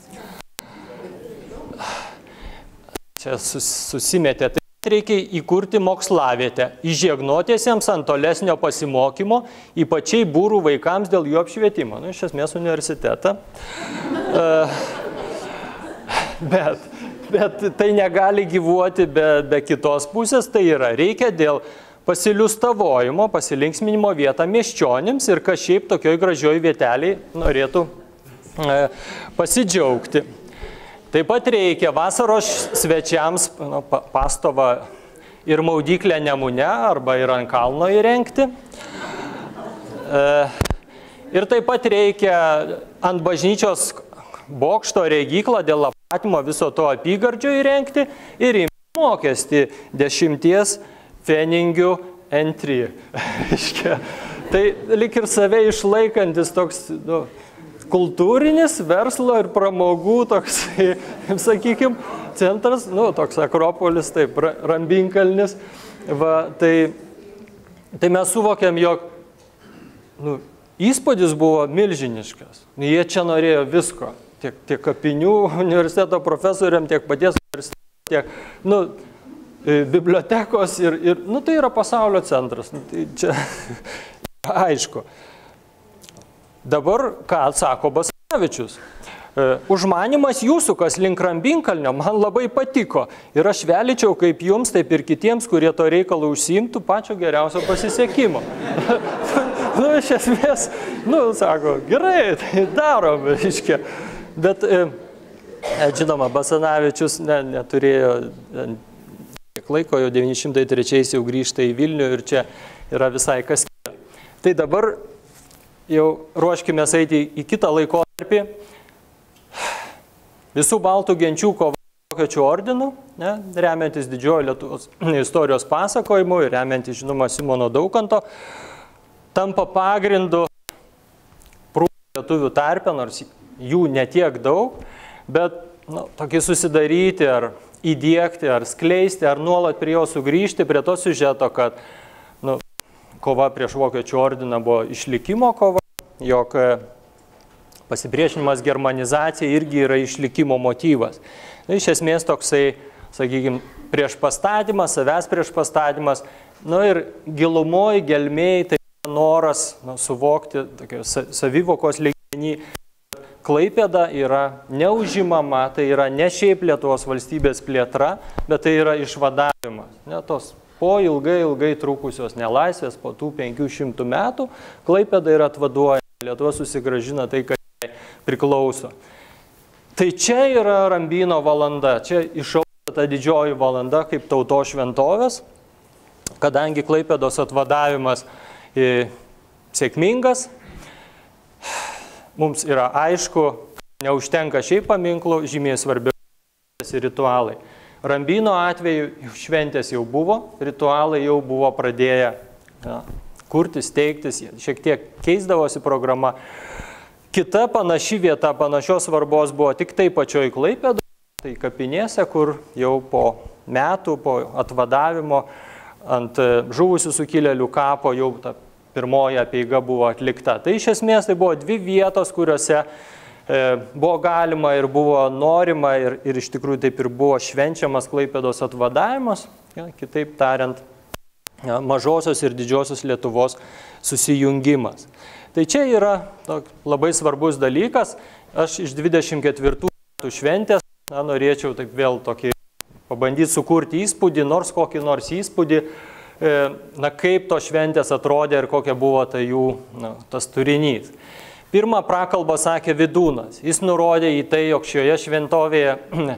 Čia sus, susimetė. Taip pat reikia įkurti mokslavietę įžiegnotiesiems ant tolesnio pasimokymo, ypačiai būrų vaikams dėl jų apšvietimo. Nu, iš esmės universitetą. Uh, Bet, bet tai negali gyvuoti be, be kitos pusės, tai yra reikia dėl pasiliustavojimo, pasilinksminimo vietą miesčionims ir kas šiaip tokioj gražioj vieteliai norėtų e, pasidžiaugti. Taip pat reikia vasaros svečiams nu, pastovą ir maudyklę Nemune arba ir ant kalno įrengti. E, ir taip pat reikia ant bažnyčios bokšto regyklą dėl apmatymo viso to apygardžio įrengti ir imti mokestį dešimties feningių entry. Tai lik ir save išlaikantis toks nu, kultūrinis verslo ir pramogų toks, sakykime, centras, nu, toks Akropolis, taip, Rambinkalnis. Va, tai, tai mes suvokiam, jog nu, įspūdis buvo milžiniškas. Jie čia norėjo visko. Tiek, tiek kapinių universiteto profesoriam, tiek paties universiteto, tiek nu, bibliotekos ir, ir nu, tai yra pasaulio centras. Nu, tai čia aišku. Dabar ką atsako Basanavičius? Užmanimas jūsų, kas link Rambinkalnio, man labai patiko. Ir aš velyčiau kaip jums, taip ir kitiems, kurie to reikalą užsiimtų, pačio geriausio pasisekimo. Nu, iš esmės, nu, sako, gerai, tai darom, iškia. Bet, žinoma, Basanavičius ne, neturėjo tiek laiko, jau devyni šimtai trečiais jau grįžta į Vilnių ir čia yra visai kas kita. Tai dabar jau ruoškime eiti į kitą laikotarpį. Visų baltų genčių kova Vokiečių ordinu, ne, remiantis didžiojo Lietuvos istorijos pasakojimu ir remiantis, žinoma, Simono Daukanto, tampa pagrindu prūsų lietuvių tarpe, nors jų netiek daug, bet nu, tokį susidaryti ar įdiegti, ar skleisti, ar nuolat prie jo sugrįžti, prie to siužeto, kad nu, kova prieš Vokiečių ordiną buvo išlikimo kova, jog pasipriešinimas germanizacijai irgi yra išlikimo motyvas. Nu, iš esmės toksai, sakykime, prieš pastatymas, savęs prieš pastatymas, nu ir gilumoj, gelmėj, tai noras nu, suvokti tokio savivokos lygmenį. Klaipėda yra neužimama, tai yra ne šiaip Lietuvos valstybės plėtra, bet tai yra išvadavimas. Ne, tos po ilgai, ilgai trukusios nelaisvės, po tų penkių šimtų metų, Klaipėda yra atvaduojama, Lietuva susigrąžina tai, kad jai priklauso. Tai čia yra Rambyno valanda, čia išauga ta didžioji valanda kaip tautos šventovės, kadangi Klaipėdos atvadavimas e, sėkmingas, mums yra aišku, neužtenka šiaip paminklų, žymiai svarbiausias ritualai. Rambyno atveju šventės jau buvo, ritualai jau buvo pradėję ja, kurtis, teiktis, šiek tiek keisdavosi programa. Kita panaši vieta, panašios svarbos buvo tik tai pačioj Klaipėdoje, tai kapinėse, kur jau po metų, po atvadavimo ant žuvusių sukilėlių kapo jau ta pirmoji apeiga buvo atlikta. Tai iš esmės tai buvo dvi vietos, kuriuose e, buvo galima ir buvo norima ir, ir iš tikrųjų taip ir buvo švenčiamas Klaipėdos atvadavimas, ja, kitaip tariant, ja, mažosios ir didžiosios Lietuvos susijungimas. Tai čia yra tok, labai svarbus dalykas. Aš iš dvidešimt ketvirtų metų šventės na, norėčiau taip vėl tokį pabandyti sukurti įspūdį, nors kokį nors įspūdį, na, kaip to šventės atrodė ir kokia buvo tai jų na, tas turinys. Pirmą prakalbą sakė Vidūnas. Jis nurodė į tai, jog šioje šventovėje,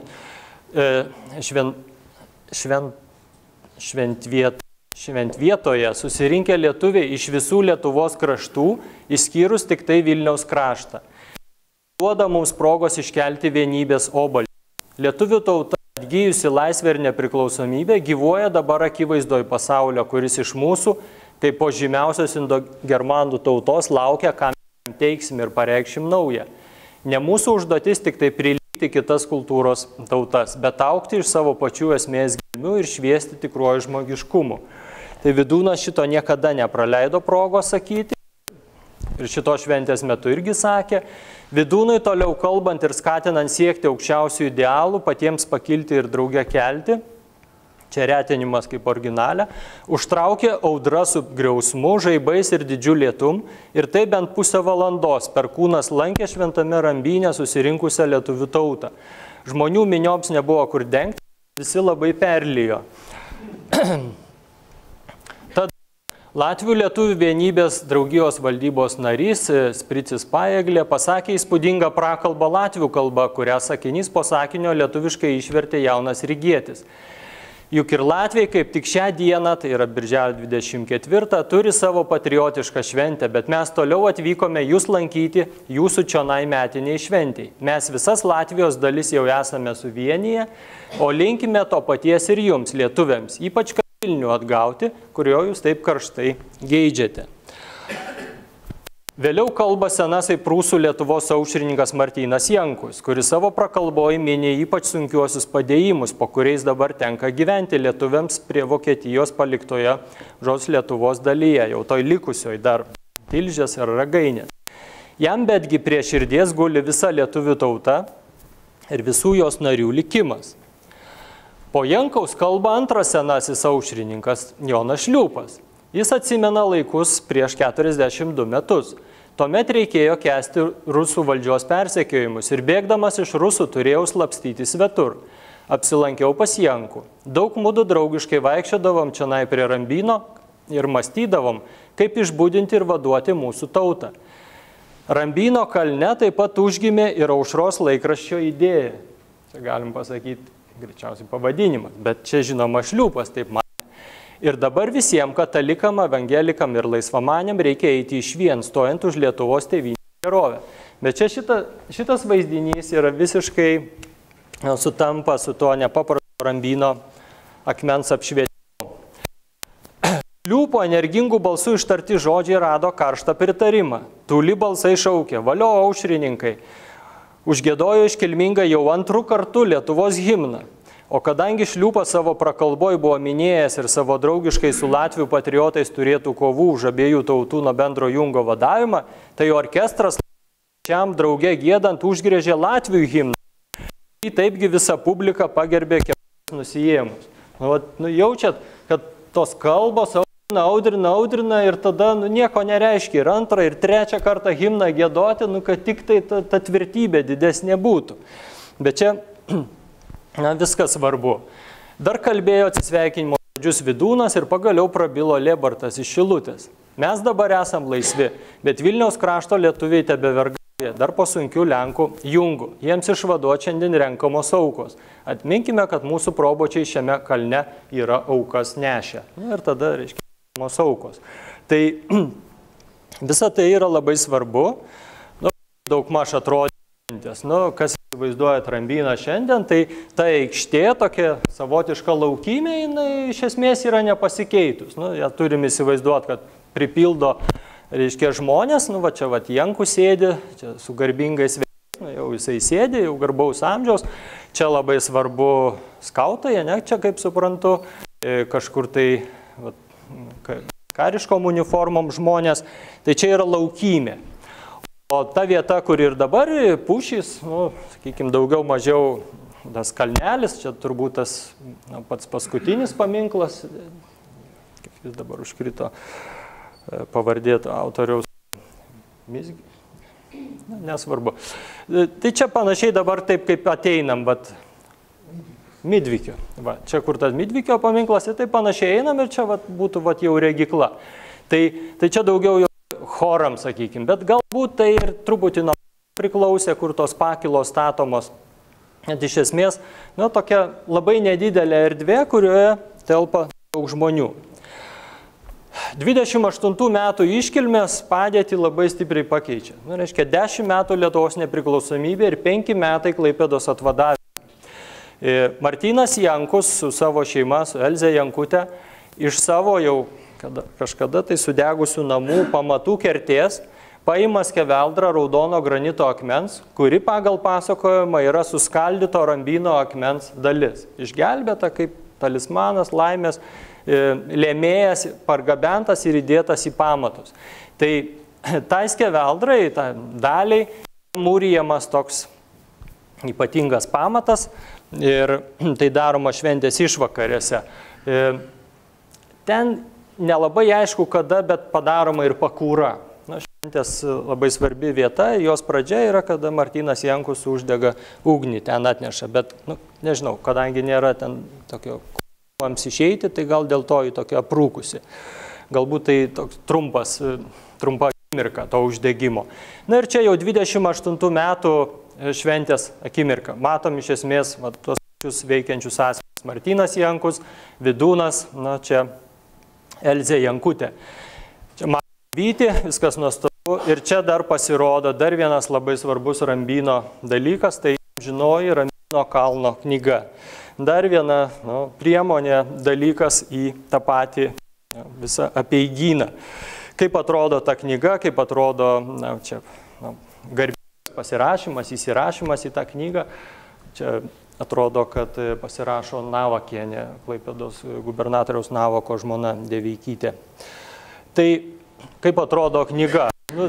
šven, šven, šventviet, šventvietoje susirinkę lietuviai iš visų Lietuvos kraštų, išskyrus tik tai Vilniaus kraštą. Duoda mums progos iškelti vienybės obuolį. Lietuvių tauta, atgyjusi laisvę ir nepriklausomybę, gyvuoja dabar akivaizdoj pasaulio, kuris iš mūsų, kaip po žymiausios indogermanų tautos, laukia, ką mes teiksim ir pareikšim naują. Ne mūsų užduotis tik tai prilygti kitas kultūros tautas, bet augti iš savo pačių esmės gelmių ir šviesti tikruoju žmogiškumu. Tai Vidūnas šito niekada nepraleido progos sakyti. Ir šito šventės metu irgi sakė, Vidūnui toliau kalbant ir skatinant siekti aukščiausių idealų, patiems pakilti ir drauge kelti, čia retinimas kaip originalė, užtraukė audra su griausmu, žaibais ir didžiu lietum, ir tai bent pusę valandos perkūnas lankė šventame Rambyne susirinkusią lietuvių tautą. Žmonių minioms nebuvo kur dengti, visi labai perlijo. Ta Latvių lietuvių vienybės draugijos valdybos narys Spricis Paeglė pasakė įspūdingą prakalbą latvių kalba, kurią sakinys po sakinio lietuviškai išvertė jaunas rygietis. Juk ir Latvijai kaip tik šią dieną, tai yra birželio dvidešimt ketvirtą, turi savo patriotišką šventę, bet mes toliau atvykome jūs lankyti jūsų čionai metiniai šventiai. Mes visas Latvijos dalis jau esame suvienyje, o linkime to paties ir jums, lietuviams, ypač Vilnių atgauti, kurio jūs taip karštai geidžiate. Vėliau kalba senasai prūsų Lietuvos aušrininkas Martynas Jankus, kuris savo prakalboje minė ypač sunkiuosius padėjimus, po kuriais dabar tenka gyventi lietuviams prie Vokietijos paliktoje žos Lietuvos dalyje, jau toj likusioj dar Tilžės ar Ragainės. Jam betgi prie širdies guli visa lietuvių tauta ir visų jos narių likimas. Po Jankaus kalba antras senasis aušrininkas Jonas Šliūpas. Jis atsimena laikus prieš keturiasdešimt du metus. Tuomet reikėjo kęsti rusų valdžios persekiojimus ir bėgdamas iš rusų turėjau slapstyti svetur. Apsilankiau pas Jankų. Daug mudu draugiškai vaikščiodavom čionai prie Rambyno ir mąstydavom, kaip išbudinti ir vaduoti mūsų tautą. Rambyno kalne taip pat užgimė ir Aušros laikraščio idėja. Čia galim pasakyti greičiausiai pavadinimas, bet čia žinoma Šliūpas taip man. Ir dabar visiems katalikam, evangelikam ir laisvamaniam reikia eiti iš vien, stojant už Lietuvos tėvynės gerovę. Bet čia šita, šitas vaizdinys yra visiškai sutampa su to nepaprasto Rambyno akmens apšvietimu. Šliūpo energingų balsų ištarti žodžiai rado karštą pritarimą. Tūli balsai šaukė, valio aušrininkai. Užgiedojo iškilmingai jau antrų kartų Lietuvos himną. O kadangi Šliūpas savo prakalboj buvo minėjęs ir savo draugiškai su Latvių patriotais turėtų kovų už abiejų tautų nuo bendro jungo vadavimą, tai orkestras šiam drauge giedant užgrėžė Latvių himną. Ir taipgi visa publika pagerbė kepurės nusijėmus. Nu, nu, jaučiat, kad tos kalbos audrina, audrina ir tada nu, nieko nereiškia. Ir antrą, ir trečią kartą himną giedoti, nu, kad tik tai ta, ta tvirtybė didesnė būtų. Bet čia na, viskas svarbu. Dar kalbėjo atsisveikinimo žodžius Vidūnas ir pagaliau prabilo Lėbartas iš Šilutės. Mes dabar esam laisvi, bet Vilniaus krašto lietuviai tebevergauja dar po sunkių Lenkų jungų. Jiems išvaduoti šiandien renkamos aukos. Atminkime, kad mūsų probočiai šiame kalne yra aukas nešę. Ir tada, reiškia, aukos. Tai visa tai yra labai svarbu. Nu, daug maž atrodė, nu, kas įsivaizduoja Rambyną šiandien, tai ta aikštė, tokia savotiška laukymė, jinai iš esmės yra nepasikeitus. Nu, ja, turim įsivaizduoti, kad pripildo, reiškia, žmonės, nu, va čia va Jankų sėdi, čia su garbingais vėjais, nu, jau jisai sėdi, jau garbaus amžiaus, čia labai svarbu skautai, ne, čia kaip suprantu, kažkur tai va, kariškom uniformom žmonės, tai čia yra laukymė. O ta vieta, kur ir dabar pušys, nu, sakykime, daugiau mažiau tas kalnelis, čia turbūt tas na, pats paskutinis paminklas, kaip jis dabar užkrito pavardėto autoriaus, Mizgi, na, nesvarbu. Tai čia panašiai dabar taip, kaip ateinam, bet Midvikio. Va, čia kur tas Midvikio paminklas, tai panašiai einam ir čia va, būtų va, jau regikla. Tai, tai čia daugiau jau choram, sakykime, bet galbūt tai ir truputį nuo priklausė, kur tos pakilos statomos. Net iš esmės, nu, tokia labai nedidelė erdvė, kurioje telpa daug žmonių. dvidešimt aštuntų metų iškilmės padėtį labai stipriai pakeičia. Nu, reiškia, dešimt metų Lietuvos nepriklausomybė ir penki metai Klaipėdos atvadavimo. Martynas Jankus su savo šeima, su Elze Jankute, iš savo jau kada, kažkada tai sudegusių namų pamatų kertės paima skeveldrą raudono granito akmens, kuri pagal pasakojimą yra suskaldyto Rambyno akmens dalis. Išgelbėta kaip talismanas, laimės, lėmėjas, pargabentas ir įdėtas į pamatus. Tai tai skeveldrai, tai daliai mūrijamas toks ypatingas pamatas, ir tai daroma šventės išvakarėse. Ten nelabai aišku kada, bet padaroma ir pakūra. Na, šventės labai svarbi vieta, jos pradžia yra, kada Martynas Jankus uždega ugnį, ten atneša. Bet, nu, nežinau, kadangi nėra ten tokio mums išeiti, tai gal dėl to į tokia aprūkusi. galbūt tai toks trumpas, trumpa akimirka to uždegimo. Na ir čia jau dvidešimt aštuntų metų šventės akimirka. Matom iš esmės va, tuos pačius veikiančius asmenys. Martynas Jankus, Vidūnas, na čia Elzė Jankutė. Čia matom Vytį, viskas nuostabu. Ir čia dar pasirodo dar vienas labai svarbus Rambyno dalykas, tai žinoji Rambyno kalno knyga. Dar viena nu, priemonė, dalykas į tą patį ja, visą apeigyną. Kaip atrodo ta knyga, kaip atrodo na, čia, na, garbės pasirašymas, įsirašymas į tą knygą. Čia atrodo, kad pasirašo Navakienė, Klaipėdos gubernatoriaus Navako žmona Deveikytė. Tai kaip atrodo knyga? Nu,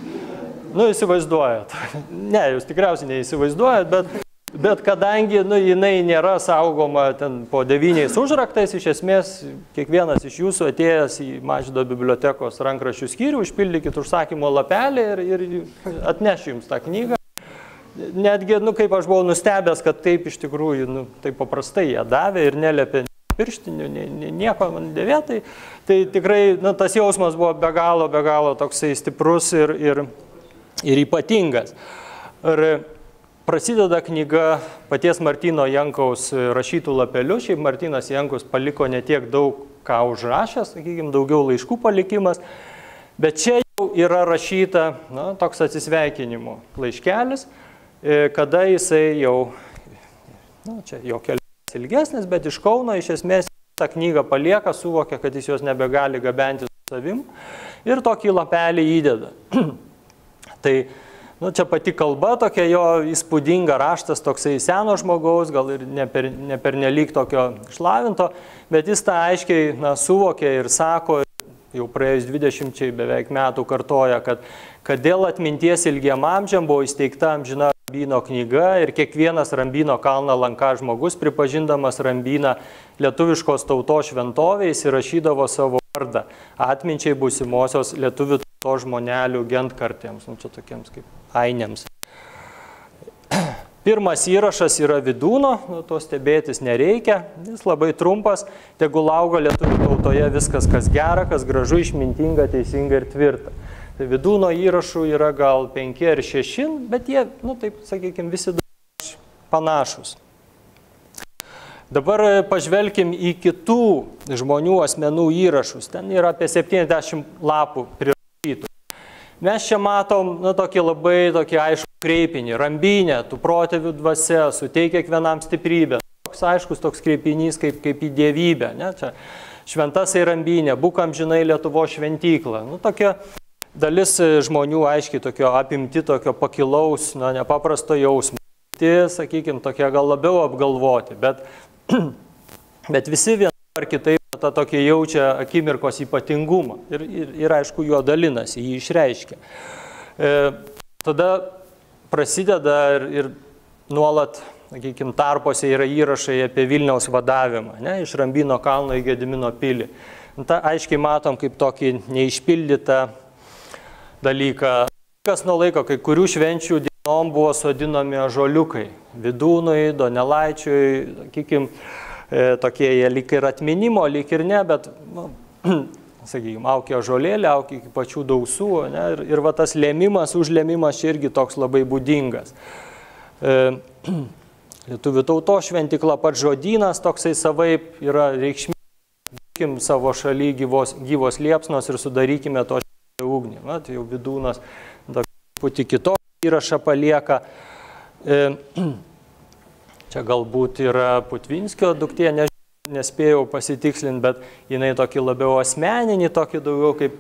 nu įsivaizduojat. Ne, jūs tikriausiai neįsivaizduojat, bet, bet kadangi nu, jinai nėra saugoma ten po devyniais užraktais, iš esmės kiekvienas iš jūsų atėjęs į Mažvydo bibliotekos rankraščių skyrių, užpildykit užsakymo lapelį ir, ir atnešiu jums tą knygą. Netgi, nu, kaip aš buvau nustebęs, kad taip iš tikrųjų, nu, taip paprastai jie davė ir neliepė pirštinių, nieko man dėvėtai. Tai tikrai nu, tas jausmas buvo be galo, be galo toksai stiprus ir, ir, ir ypatingas. Ir prasideda knyga paties Martyno Jankaus rašytų lapelių. Šiaip Martynas Jankus paliko ne tiek daug ką užrašęs, sakykime, daugiau laiškų palikimas. Bet čia jau yra rašyta na, toks atsisveikinimo laiškelis, kada jisai jau, na, čia jo kelionės ilgesnis, bet iš Kauno iš esmės tą knygą palieka, suvokia, kad jis jos nebegali gabenti su savim ir tokį lapelį įdeda. Tai nu, čia pati kalba tokia jo įspūdinga, raštas toksai seno žmogaus, gal ir ne per, ne per nelik tokio išlavinto, bet jis tą aiškiai na, suvokia ir sako, jau praėjus dvidešimčiai beveik metų kartoja, kad, kad dėl atminties ilgiem amžiam buvo įsteigta amžina Rambyno knyga ir kiekvienas Rambyno kalną lanką žmogus, pripažindamas Rambyną lietuviškos tautos šventovę, įsirašydavo savo vardą atminčiai būsimosios lietuvių tautos žmonelių gentkartėms, nu, čia tokiems kaip ainiams. Pirmas įrašas yra Vidūno, nu, to stebėtis nereikia, jis labai trumpas, tegul auga lietuvių tautoje viskas, kas gera, kas gražu, išmintinga, teisinga ir tvirta. Tai Vidūno įrašų yra gal penki ar šeši, bet jie, nu taip, sakykime, visi panašus. Dabar pažvelkim į kitų žmonių asmenų įrašus. Ten yra apie septyniasdešimt lapų prirašytų. Mes čia matom nu, tokį labai tokį aišku kreipinį. Rambynė, tų protėvių dvasia, suteikia kiekvienam stiprybę. Toks aiškus toks kreipinys kaip, kaip į dievybę. Ne? Čia šventasai Rambynė, būk amžinai Lietuvos šventykla. Nu, tokia dalis žmonių aiškiai tokio apimti, tokio pakilaus, na, nepaprasto jausmo. Tai, sakykime, tokie gal labiau apgalvoti, bet, bet visi vieną ar kitaip tą tokį jaučia akimirkos ypatingumą ir, ir, ir aišku, juo dalinasi, jį išreiškia. E, tada prasideda ir, ir nuolat, sakykime, tarpose yra įrašai apie Vilniaus vadavimą, ne, iš Rambyno kalno į Gedimino pilį. Ta aiškiai matom kaip tokį neišpildytą dalyką. Kas nuo laiko, kai kurių švenčių dienom buvo sodinami ąžuoliukai. Vidūnui, Donelaičiui, sakykime, tokie jie lyg ir atminimo, lyg ir ne, bet, nu, sakykime, aukia ąžuolėlė, aukia iki pačių dausų, ne, ir, ir va tas lėmimas, užlėmimas čia irgi toks labai būdingas. E, Lietuvių tautos šventykla, pats žodynas toksai savaip yra reikšmingas. Būkim savo šaly gyvos, gyvos liepsnos ir sudarykime to šventą ugnį. Na, tai jau Vidūnas truputį kitokį įrašą palieka. E, Čia galbūt yra Putvinskio duktė, ne, nespėjau pasitikslinti, bet jinai tokį labiau asmeninį, tokį daugiau kaip,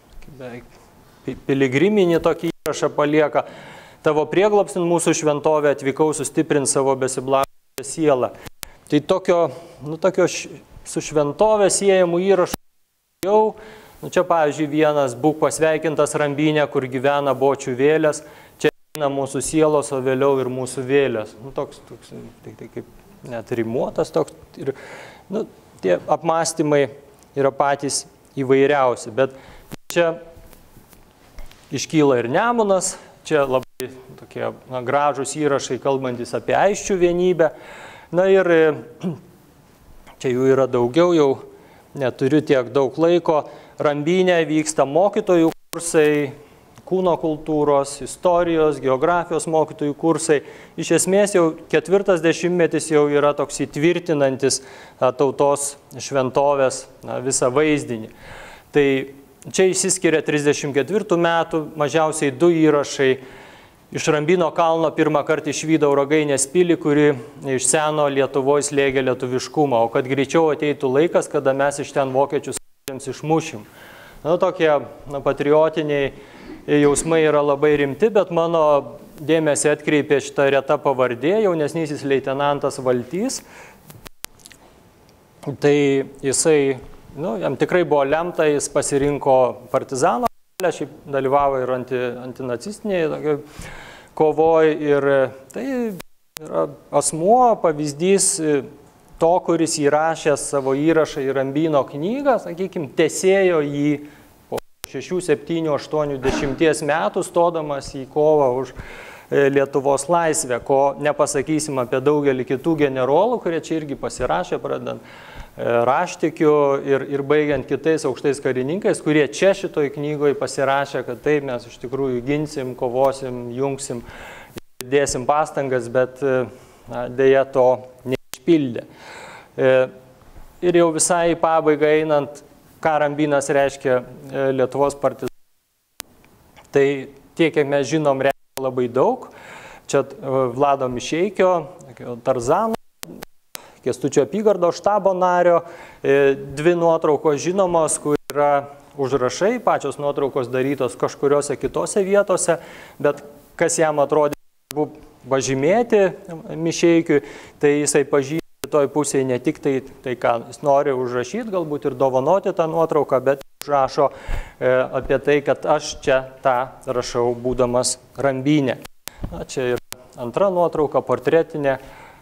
kaip piligriminį tokį įrašą palieka. Tavo prieglobstin mūsų šventovę atvykau sustiprinti savo besiblaškančią sielą. Tai tokio, nu, tokio su šventovė siejamų įrašų jau, nu, čia pavyzdžiui vienas, būk pasveikintas Rambynė, kur gyvena bočių vėlės. Mūsų sielos, o vėliau ir mūsų vėlės. Nu, toks, toks tai, tai kaip net rimuotas toks. Ir, nu, tie apmąstymai yra patys įvairiausi, bet čia iškyla ir Nemunas, čia labai tokie na, gražūs įrašai, kalbantis apie aisčių vienybę. Na ir čia jų yra daugiau, jau neturiu tiek daug laiko. Rambyne vyksta mokytojų kursai, kūno kultūros, istorijos, geografijos mokytojų kursai. Iš esmės jau ketvirtas dešimtmetis jau yra toks įtvirtinantis tautos šventovės na, visą vaizdinį. Tai čia išsiskiria trisdešimt ketvirtų metų mažiausiai du įrašai. Iš Rambyno kalno pirmą kartą išvydau Ragainės pilį, kuri iš seno Lietuvoje slėgė lietuviškumą, o kad greičiau ateitų laikas, kada mes iš ten vokiečius išmušim. Na, tokie na, patriotiniai jausmai yra labai rimti, bet mano dėmesį atkreipė šitą retą pavardė, jaunesnysis leitenantas Valtys. Tai jisai, nu, jam tikrai buvo lemta, jis pasirinko partizano kelią, šiaip dalyvavo ir anti, antinacistinėje kovoje. Ir tai yra asmuo, pavyzdys to, kuris įrašęs savo įrašą į Rambyno knygą, sakykime, tesėjo jį šešių, septynių, aštuonių, dešimties metų stodamas į kovą už Lietuvos laisvę, ko nepasakysim apie daugelį kitų generolų, kurie čia irgi pasirašė, pradedant Raštikiu ir, ir baigiant kitais aukštais karininkais, kurie čia šitoj knygoje pasirašė, kad taip mes iš tikrųjų ginsim, kovosim, jungsim, dėsim pastangas, bet na, dėja to neišpildė. Ir jau visai į pabaigą einant, ką Rambynas reiškia Lietuvos partizanų. Tai tiek, kiek mes žinom, reiškia labai daug. Čia Vlado Mišeikio, Tarzano, Kęstučio apygardos štabo nario, dvi nuotraukos žinomos, kur yra užrašai, pačios nuotraukos darytos kažkuriuose kitose vietose, bet kas jam atrodė pažymėti Mišeikiui, tai jisai pažymė toj pusėje ne tik tai, tai ką jis nori užrašyti, galbūt ir dovanoti tą nuotrauką, bet užrašo e, apie tai, kad aš čia tą rašau būdamas Rambyne. Na, čia yra antra nuotrauka, portretinė,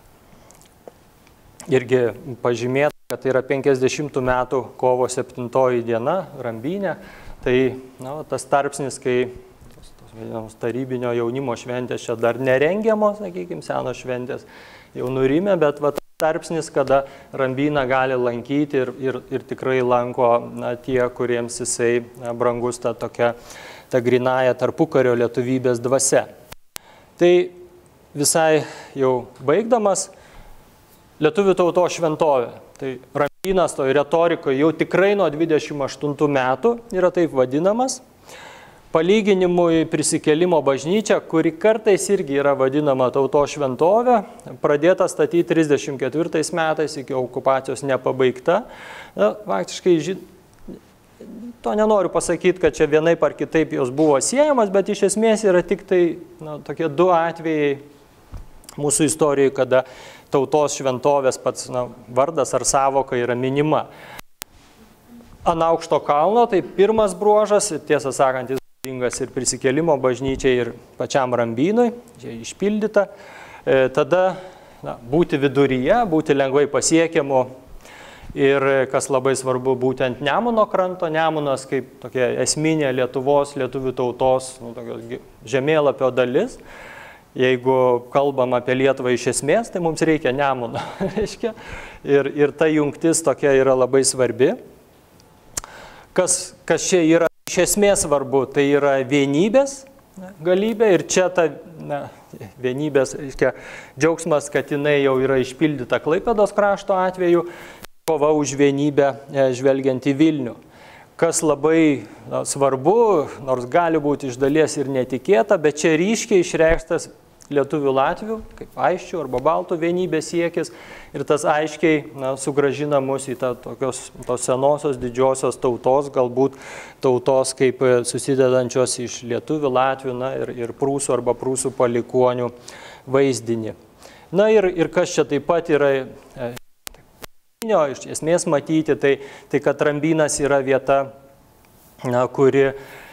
irgi pažymėta, kad tai yra penkiasdešimtų metų kovo septintoji diena Rambyne. Tai na, tas tarpsnis, kai tos, tos tarybinio jaunimo šventės čia dar nerengiamos, sakykime, senos šventės jau nurimė, bet va, tarpsnis, kada Rambyną gali lankyti ir, ir, ir tikrai lanko na, tie, kuriems jisai na, brangus ta tokia ta grinaja tarpukario lietuvybės dvasia. Tai visai jau baigdamas, lietuvių tautos šventovė. Tai Rambynas toj retorikoje jau tikrai nuo dvidešimt aštuntų metų yra taip vadinamas. Palyginimui Prisikėlimo bažnyčia, kuri kartais irgi yra vadinama tautos šventovė, pradėta statyti trisdešimt ketvirtais metais, iki okupacijos nepabaigta. Na, faktiškai, to nenoriu pasakyti, kad čia vienaip ar kitaip jos buvo siejamas, bet iš esmės yra tik tai na, tokie du atvejai mūsų istorijoje, kada tautos šventovės pats na, vardas ar savoka yra minima. Ant aukšto kalno, tai pirmas bruožas, tiesą sakant, ir Prisikėlimo bažnyčiai ir pačiam Rambynui, čia išpildyta. E, tada na, būti viduryje, būti lengvai pasiekiamu ir, kas labai svarbu, būtent Nemuno kranto, Nemunas kaip tokia esminė Lietuvos, lietuvių tautos nu, žemėlapio dalis. Jeigu kalbam apie Lietuvą iš esmės, tai mums reikia Nemuno. ir, ir ta jungtis tokia yra labai svarbi. Kas, kas čia yra iš esmės svarbu, tai yra vienybės galybė ir čia ta na, vienybės reiškia, džiaugsmas, kad jinai jau yra išpildyta Klaipėdos krašto atveju, kova už vienybę žvelgiant į Vilnių. Kas labai na, svarbu, nors gali būti iš dalies ir netikėta, bet čia ryškiai išreikštas lietuvių latvių, kaip aiščių arba baltų vienybės siekis ir tas aiškiai na, sugrąžina mus į tą tokios, tos senosios didžiosios tautos, galbūt tautos kaip susidedančios iš lietuvių, latvių na, ir, ir prūsų arba prūsų palikuonių vaizdinį. Na ir, ir kas čia taip pat yra e, iš esmės matyti, tai, tai kad Rambynas yra vieta, na, kuri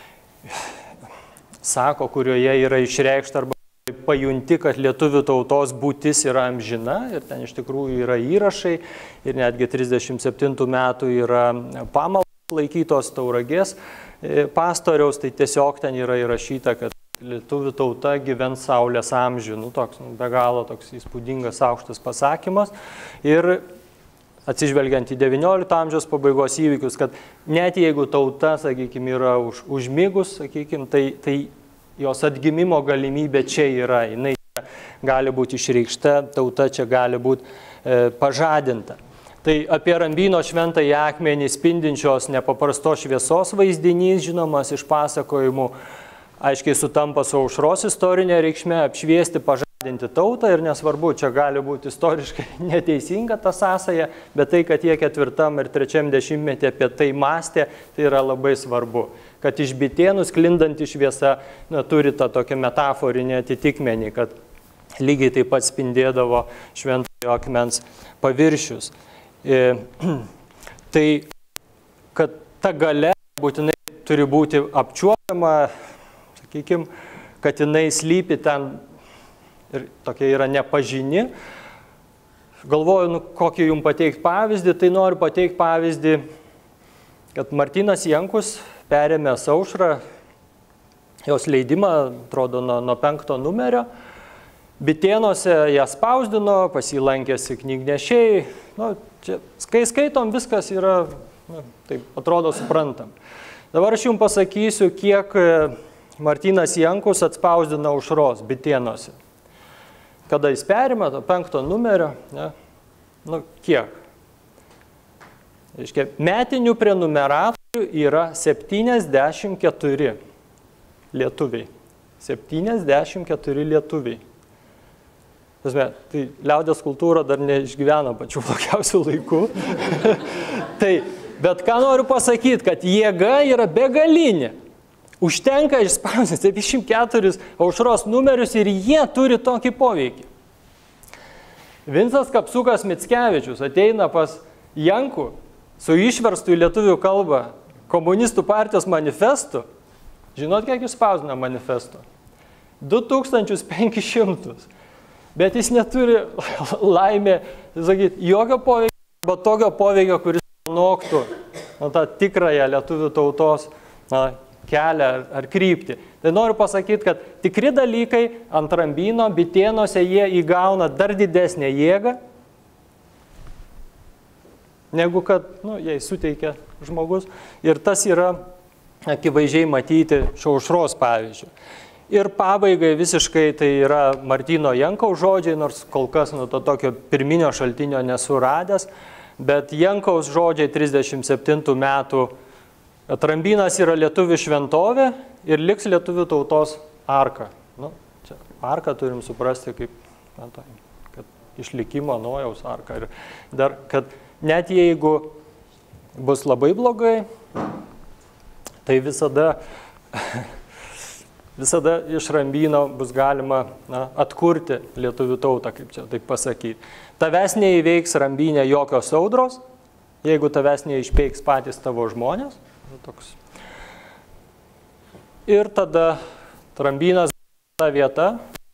sako, kurioje yra išreikšta arba pajunti, kad lietuvių tautos būtis yra amžina ir ten iš tikrųjų yra įrašai ir netgi trisdešimt septintų metų yra pamaldos laikytos Tauragės pastoriaus, tai tiesiog ten yra įrašyta, kad lietuvių tauta gyvens saulės amžių. Nu, toks, nu, be galo toks įspūdingas aukštas pasakymas. Ir atsižvelgiant į devyniolikto amžiaus pabaigos įvykius, kad net jeigu tauta, sakykime, yra už, užmigus, sakykime, tai, tai jos atgimimo galimybė čia yra, jinai gali būti išreikšta, tauta čia gali būti e, pažadinta. Tai apie Rambyno šventąjį akmenį spindinčios nepaprastos šviesos vaizdinys, žinomas iš pasakojimų, aiškiai sutampa su aušros istorinė reikšmė, apšviesti, pažadinti tautą ir nesvarbu, čia gali būti istoriškai neteisinga ta sąsaja, bet tai, kad jie ketvirtam ir trečiam dešimtmetį apie tai mąstė, tai yra labai svarbu. Kad iš Bitėnų sklindanti šviesa na, turi tą tokią metaforinį atitikmenį, kad lygiai taip pat spindėdavo šventojo akmens paviršius. E, tai, kad ta galia būtinai turi būti apčiuopiama, sakykime, kad jinai slypi ten ir tokia yra nepažini. Galvoju, nu, kokį jums pateikti pavyzdį, tai noriu pateikti pavyzdį, kad Martynas Jankus perėmė Aušrą, jos leidimą, atrodo, nuo, nuo penkto numerio. Bitėnuose ją spausdino, pasilankėsi knygnešiai. Nu, čia, kai skaitom, viskas yra, nu, taip atrodo, suprantam. Dabar aš jums pasakysiu, kiek Martynas Jankus atspausdino Aušros Bitėnuose. Kada jis perima to penkto numerio, ne, nu, kiek? Reiškia, metinių prenumeratorių yra septyniasdešimt keturi lietuviai. septyniasdešimt keturi lietuviai. Tasme, tai liaudės kultūra dar neišgyveno pačių blogiausių laikų. Tai, bet ką noriu pasakyti, kad jėga yra begalinė. Užtenka išspausdinti septyniasdešimt keturis Aušros numerius ir jie turi tokį poveikį. Vincas Kapsukas Mickevičius ateina pas Jankų su išverstu į lietuvių kalbą komunistų partijos manifestu. Žinot, kiek išspausdina manifesto? du tūkstančius penkis šimtus. Bet jis neturi laimė, sakyti, jokio poveikio, arba tokio poveikio, kuris noktų na, tą tikrąją lietuvių tautos na, kelią ar, ar kryptį. Tai noriu pasakyti, kad tikri dalykai ant Rambyno, Bitėnuose jie įgauna dar didesnę jėgą, negu kad nu, jai suteikia žmogus. Ir tas yra akivaizdžiai matyti šio Aušros pavyzdžių. Ir pabaigai visiškai tai yra Martyno Jankaus žodžiai, nors kol kas nuo to tokio pirminio šaltinio nesu radęs, bet Jankaus žodžiai trisdešimt septintų metų, kad Rambynas yra lietuvių šventovė ir liks lietuvių tautos arka. Nu, čia arką turim suprasti kaip na, tai, kad išlikimo Nojaus arka. Ir dar, kad net jeigu bus labai blogai, tai visada Visada iš Rambyno bus galima na, atkurti lietuvių tautą, kaip čia taip pasakyti. Tavęs neįveiks Rambynė jokios audros, jeigu tavęs neišpeiks patys tavo žmonės. Toks. Ir tada Rambynas ta vieta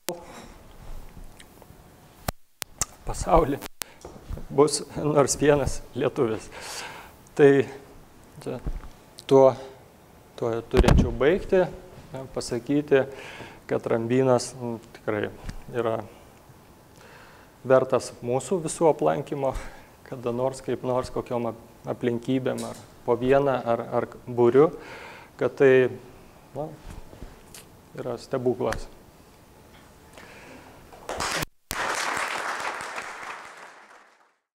pasaulyje bus nors vienas lietuvis. Tai čia, tuo, tuo turėčiau baigti. Pasakyti, kad Rambynas nu, tikrai yra vertas mūsų visų aplankymo, kada nors, kaip nors, kokiom aplinkybėm, ar po vieną, ar, ar būriu, kad tai nu, yra stebuklas.